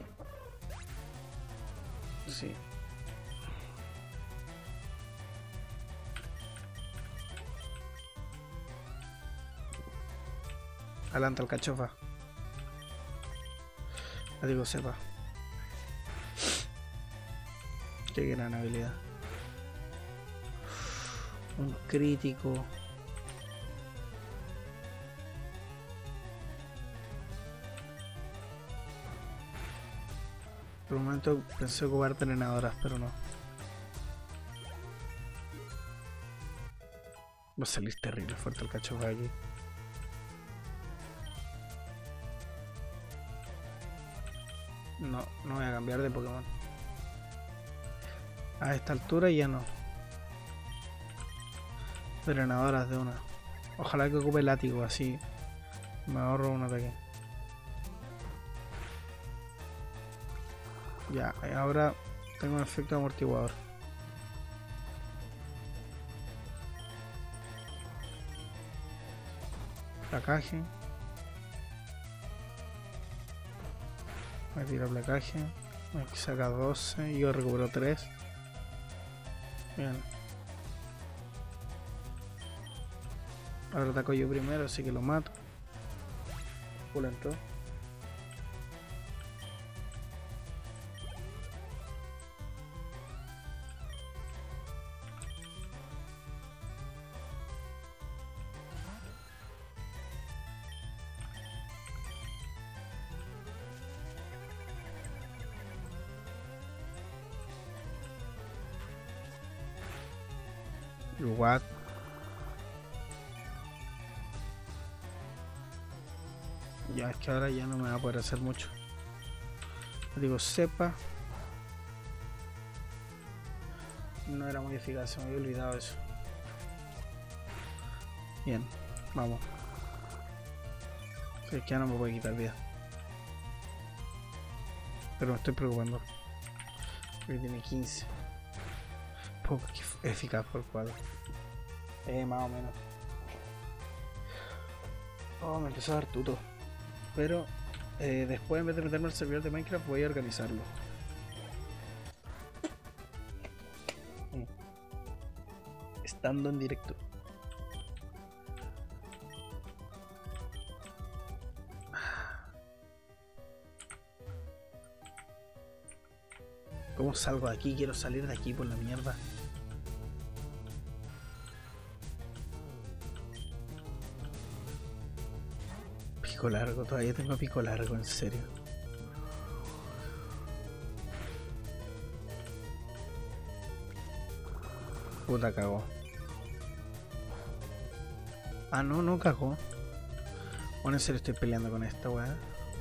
[SPEAKER 1] Sí. Adelanta el cachofa. La digo, sepa. Qué gran habilidad. Un crítico. Por un momento pensé ocupar drenadoras, pero no. Va a salir terrible fuerte el cachofa aquí. No voy a cambiar de Pokémon. A esta altura ya no. Drenadoras de una. Ojalá que ocupe látigo, así me ahorro un ataque. Ya, ahora tengo un efecto amortiguador. Placaje. Me tira placaje. Me saca 12 y yo recupero 3. Bien. Ahora ataco yo primero, así que lo mato. Pulento. What? Ya, es que ahora ya no me va a poder hacer mucho. Digo, sepa. No era muy eficaz, se me había olvidado eso. Bien, vamos. Es que ya no me puede quitar vida. Pero me estoy preocupando. Porque tiene 15. Poco eficaz por cuadro. Más o menos. Oh, me empezó a dar tuto. Pero después, en vez de meterme al servidor de Minecraft, voy a organizarlo. Estando en directo. ¿Cómo salgo de aquí? Quiero salir de aquí por la mierda. Pico largo, todavía tengo pico largo, en serio. Puta, cagó. Ah, no, no cagó. Bueno, en serio estoy peleando con esta weá.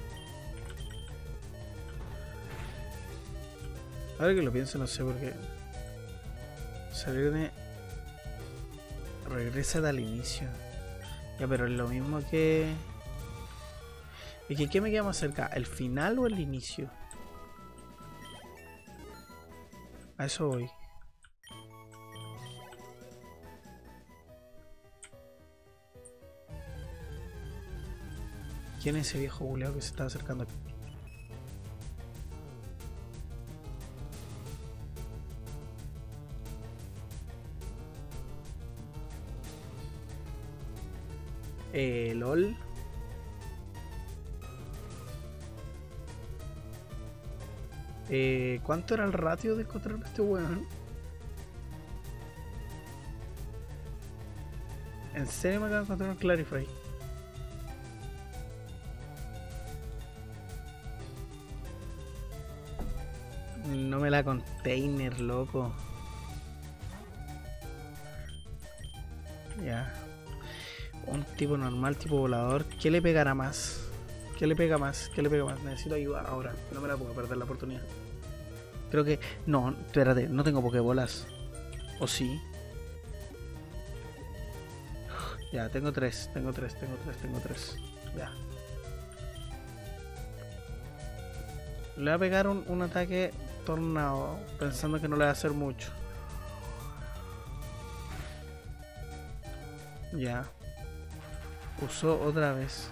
[SPEAKER 1] Ahora que lo pienso, no sé por qué. Salir de... Regresa al inicio. Ya, pero es lo mismo que... ¿Y que qué me queda más cerca? ¿El final o el inicio? A eso voy. ¿Quién es ese viejo buleado que se está acercando aquí? LOL. ¿Cuánto era el ratio de encontrar a este weón? ¿En serio me acabo de encontrar un Clarify? No me la container, loco. Ya. Un tipo normal, tipo volador. ¿Qué le pegará más? ¿Qué le pega más? ¿Qué le pega más? Necesito ayuda ahora. No me la puedo perder la oportunidad. Creo que... No, espérate. No tengo pokebolas. ¿O sí? Ya, tengo tres. Tengo tres. Ya. Le voy a pegar un ataque tornado. Pensando que no le va a hacer mucho. Ya. Usó otra vez.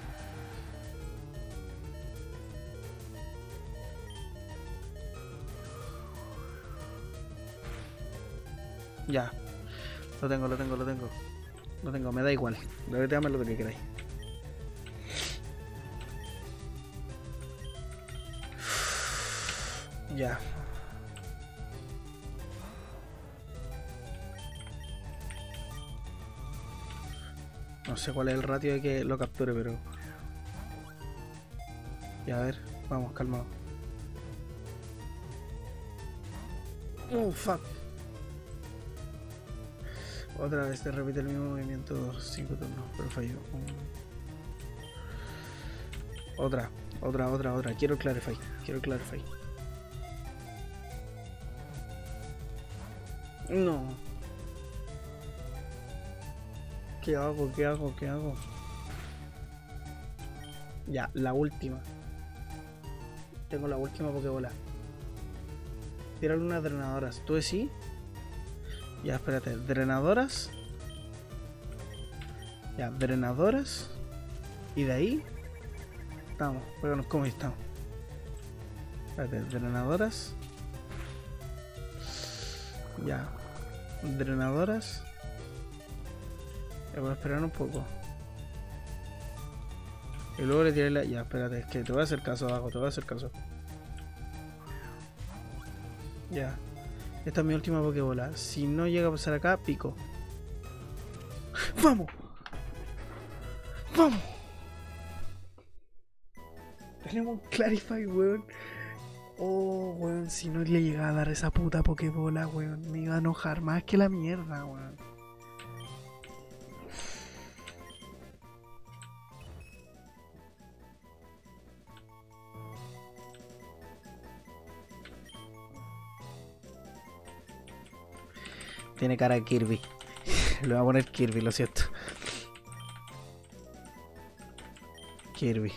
[SPEAKER 1] Ya. Lo tengo. Me da igual. Dame lo que queráis. Ya. No sé cuál es el ratio de que lo capture, pero... Ya, a ver. Vamos, calmado. Fuck. Otra vez te repite el mismo movimiento 5 turnos, pero falló. Otra. Quiero clarify. No. ¿Qué hago? Ya, la última. Tengo la última pokebola. Tírale unas drenadoras. ¿Tú decís? Ya, espérate. Drenadoras. Ya, drenadoras. Y de ahí... Estamos. Péganos como estamos. Espérate, drenadoras. Ya. Drenadoras. Voy a esperar un poco. Y luego le tiré la... Ya, espérate, es que te voy a hacer caso abajo, te voy a hacer caso. Ya. Esta es mi última pokebola. Si no llega a pasar acá, pico. ¡Vamos! ¡Vamos! Tenemos un Clarify, weón. Oh, weón, si no le llegaba a dar esa puta pokebola, weón, me iba a enojar más que la mierda, weón. Tiene cara de Kirby. Le voy a poner Kirby, lo siento. Kirby.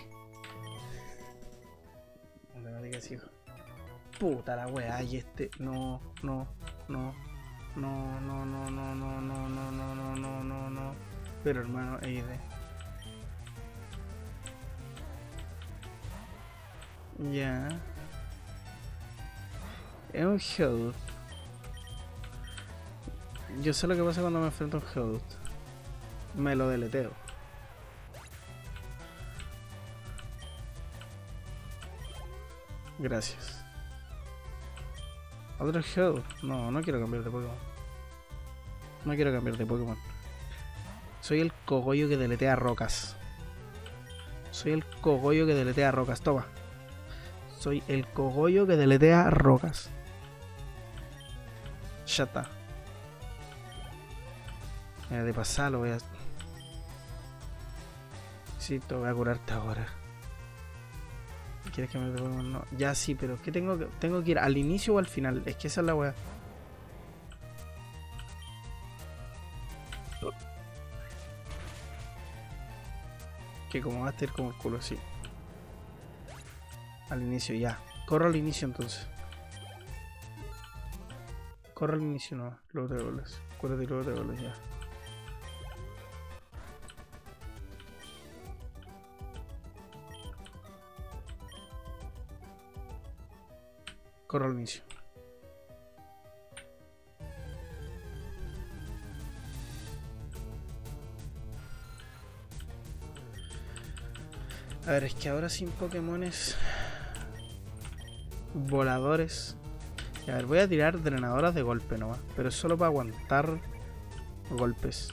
[SPEAKER 1] No me digas hijo. Puta la weá, y este. No. No, no, no, no, no, no, no, no, no, no, no, no, no. Pero hermano, ID. Ya. Es un Held. Yo sé lo que pasa cuando me enfrento a un Held. Me lo deleteo. Gracias. Otro Held. No, no quiero cambiar de Pokémon. No quiero cambiar de Pokémon. Soy el cogollo que deletea rocas. Soy el cogollo que deletea rocas. Toma. Soy el cogollo que deletea rocas. Ya está. Mira, de pasar lo voy a... Sí, te voy a curarte ahora. ¿Quieres que me devuelva? No. Ya sí, pero es que tengo que ir al inicio o al final. Es que esa es la weá. Que como va a estar como el culo así. Al inicio ya. Corro al inicio entonces. Corro al inicio no. Luego te devuelves. Cúrate y luego te devuelves ya. Corro al inicio. A ver, es que ahora sin Pokémones voladores. A ver, voy a tirar drenadoras de golpe nomás. Pero es solo para aguantar golpes.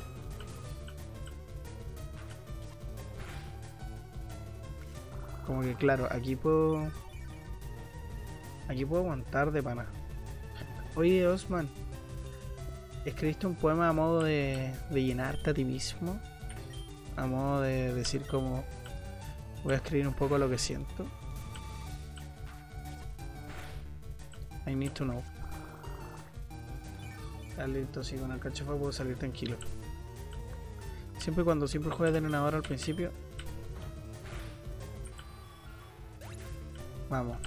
[SPEAKER 1] Como que claro, aquí puedo aguantar de pana. Oye, Osman, ¿escribiste un poema a modo de llenarte a ti mismo? A modo de decir como... Voy a escribir un poco lo que siento. I need to know. Ya listo, sí, con el cachofa puedo salir tranquilo. Siempre juegues de entrenador al principio. Vamos.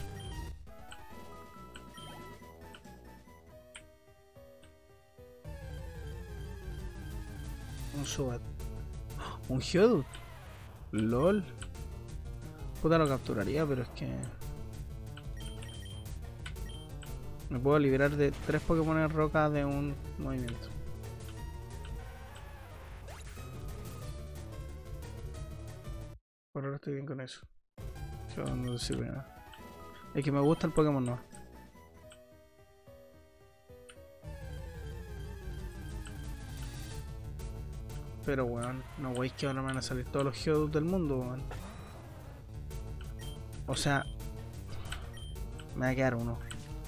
[SPEAKER 1] Un Subat. Un Geodude. LOL. Puta, lo capturaría, pero es que... Me puedo liberar de 3 Pokémon roca de un movimiento. Por ahora estoy bien con eso. Yo no sirve nada. Es que me gusta el Pokémon no. Pero weón, no veis que ahora me van a salir todos los Geodudes del mundo, weón. O sea, me va a quedar uno.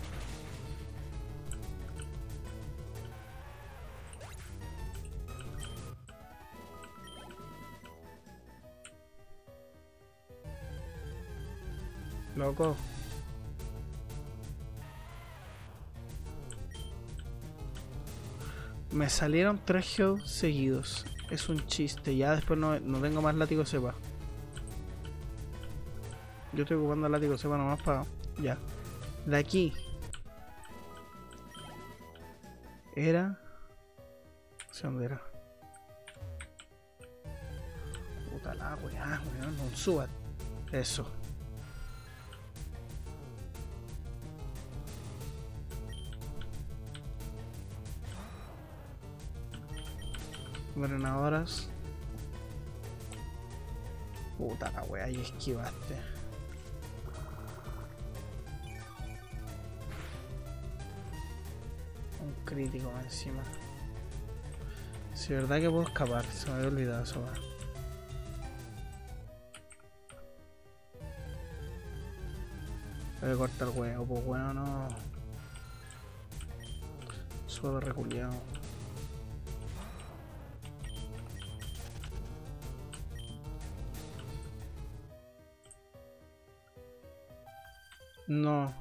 [SPEAKER 1] Loco. Me salieron 3 Geodudes seguidos. Es un chiste. Ya después no tengo más látigo cepa. Yo estoy ocupando el látigo cepa nomás para... Ya. De aquí. Era... No sé dónde era. Puta la weá, weón. Un Subat. Eso. Drenadoras. Puta la wea, y esquivaste. Un crítico encima. Si es verdad que puedo escapar, se me había olvidado eso. Voy a cortar el huevo, pues bueno, no. Suelo reculeado. No.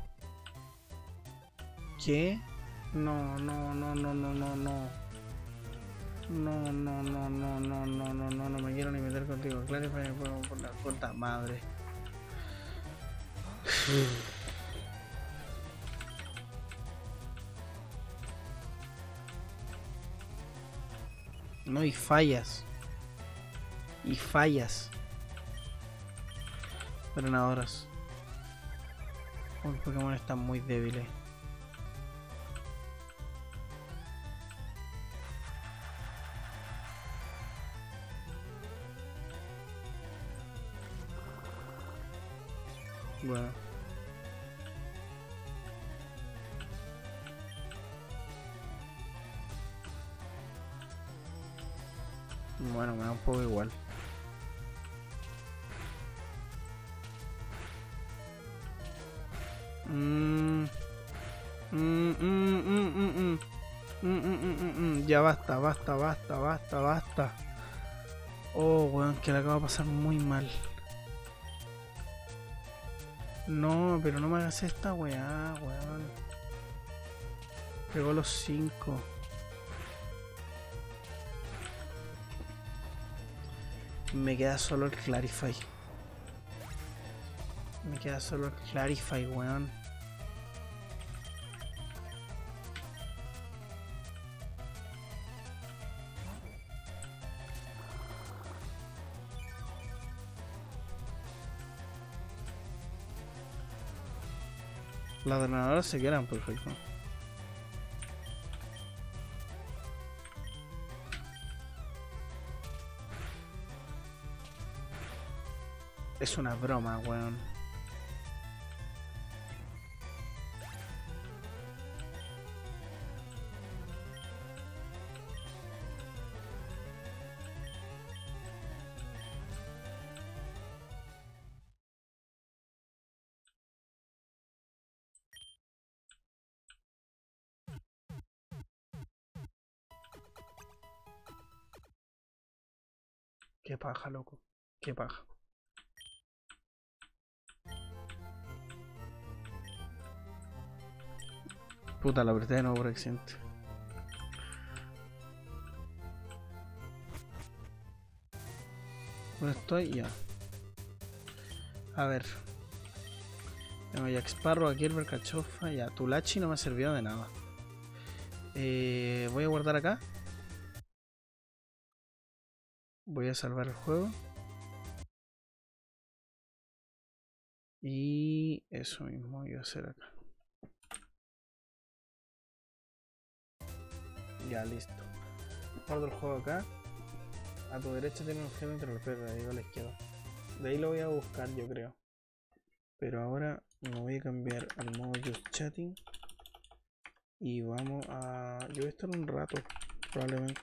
[SPEAKER 1] ¿Qué? No, no, no, no, no, no, no. No, no, no, no, no, no, no, no, no me quiero ni meter contigo. Claro, por la puta madre. No, y fallas. Y fallas. Drenadoras. Los Pokémon están muy débiles. Bueno. Bueno, me da un poco igual. Ya basta, basta, basta, basta, basta. Oh, weón, que le acaba de pasar muy mal. No, pero no me hagas esta weá, weón. Pegó los 5. Me queda solo el Clarify. Me queda solo el Clarify, weón. Las drenadoras se quedan perfecto. Es una broma, weón. Qué paja, loco. Qué paja. Puta, la apreté de nuevo por accidente. ¿Dónde estoy? Ya. A ver. Tengo Jack Sparrow, aquí el Cachofa. Ya, Tulachi no me ha servido de nada. Voy a guardar acá. Voy a salvar el juego. Y eso mismo iba a hacer acá. Ya, listo. Guardo el juego acá. A tu derecha tiene un objeto entre los perros, ahí a la izquierda. De ahí lo voy a buscar, yo creo. Pero ahora me voy a cambiar al modo Just Chatting. Y vamos a... Yo voy a estar un rato, probablemente.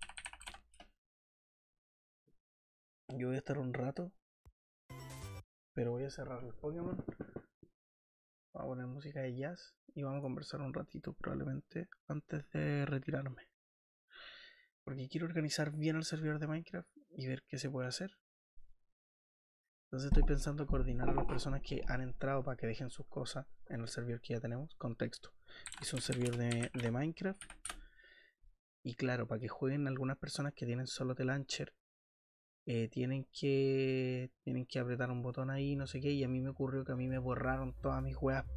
[SPEAKER 1] Yo voy a estar un rato. Pero voy a cerrar el Pokémon. Vamos a poner música de jazz. Y vamos a conversar un ratito, probablemente, antes de retirarme. Porque quiero organizar bien el servidor de Minecraft y ver qué se puede hacer. Entonces estoy pensando coordinar a las personas que han entrado para que dejen sus cosas en el servidor que ya tenemos. Contexto. Es un servidor de Minecraft. Y claro, para que jueguen algunas personas que tienen solo The Launcher, tienen que apretar un botón ahí, no sé qué. Y a mí me ocurrió que a mí me borraron todas mis weas.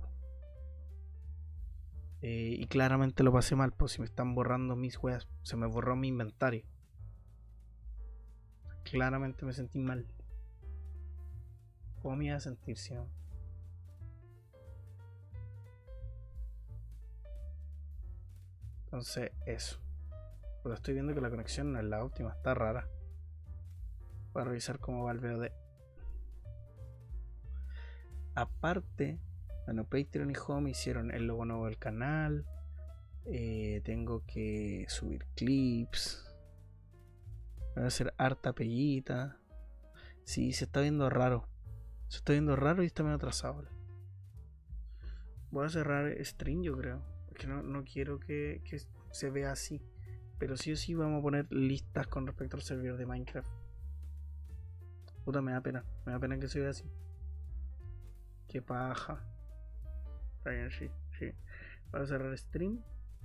[SPEAKER 1] Y claramente lo pasé mal, pues si me están borrando mis weas, se me borró mi inventario. Claramente me sentí mal. ¿Cómo me iba a sentir si no? Entonces, eso. Pues estoy viendo que la conexión no es la óptima, está rara. Voy a revisar cómo va el VOD. Aparte, bueno, Patreon y Home hicieron el logo nuevo del canal. Tengo que subir clips. Voy a hacer harta peguita. Sí, se está viendo raro. Se está viendo raro y está medio atrasado. Voy a cerrar stream, yo creo. Porque no quiero que se vea así. Pero sí o sí vamos a poner listas con respecto al servidor de Minecraft. Puta, me da pena. Me da pena que se vea así. Qué paja. Está bien, sí. Voy a cerrar stream.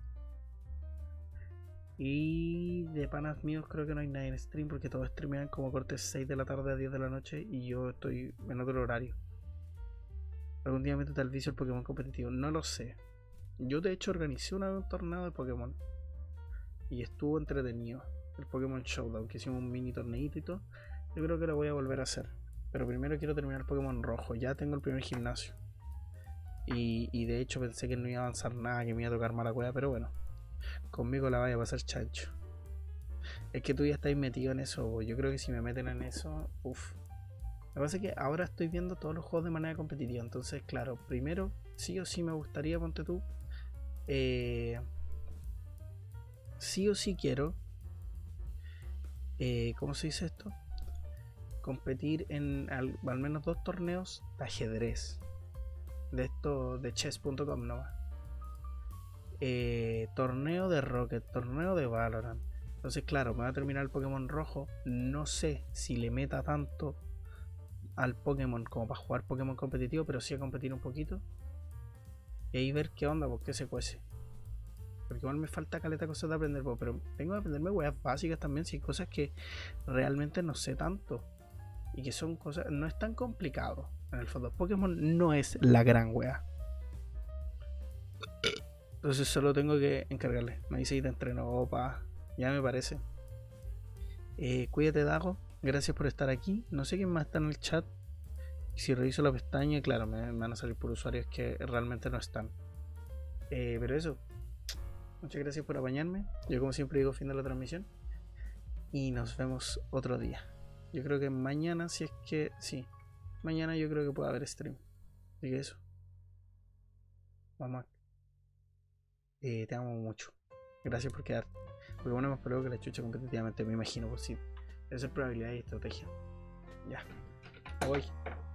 [SPEAKER 1] Y de panas míos creo que no hay nadie en stream porque todos streamean como cortes 6 de la tarde a 10 de la noche y yo estoy en otro horario. Algún día métete al vicio el Pokémon competitivo, no lo sé. Yo de hecho organicé un torneo de Pokémon y estuvo entretenido. El Pokémon Showdown, que hicimos un mini torneito y todo. Yo creo que lo voy a volver a hacer. Pero primero quiero terminar el Pokémon rojo, ya tengo el primer gimnasio. Y de hecho pensé que no iba a avanzar nada, que me iba a tocar mala cueva, pero bueno. Conmigo la vaya a pasar chancho. Es que tú ya estás metido en eso. Yo creo que si me meten en eso, uff. Lo que pasa es que ahora estoy viendo todos los juegos de manera competitiva. Entonces, claro, primero, sí o sí me gustaría, ponte tú. Sí o sí quiero. ¿Cómo se dice esto? Competir en al menos 2 torneos de ajedrez. De esto, de chess.com nomás. Torneo de Rocket, torneo de Valorant. Entonces, claro, me va a terminar el Pokémon rojo. No sé si le meta tanto al Pokémon como para jugar Pokémon competitivo, pero sí a competir un poquito. Y ahí ver qué onda, porque se cuece. Porque igual me falta caleta cosas de aprender, pero tengo que aprenderme weas básicas también. Si hay cosas que realmente no sé tanto. Y que son cosas. No es tan complicado. En el fondo, Pokémon no es la gran wea. Entonces solo tengo que encargarle. Me dice y te entreno. Opa, ya me parece. Cuídate, Dago. Gracias por estar aquí. No sé quién más está en el chat. Si reviso la pestaña, claro, me van a salir por usuarios que realmente no están. Pero eso. Muchas gracias por apañarme. Yo como siempre digo fin de la transmisión. Y nos vemos otro día. Yo creo que mañana, si es que... Sí. Mañana yo creo que puede haber stream. Así que eso. Vamos. Te amo mucho. Gracias por quedarte. Porque bueno, más probable que la chucha competitivamente, me imagino, por si. Esa es probabilidad y estrategia. Ya. Me voy.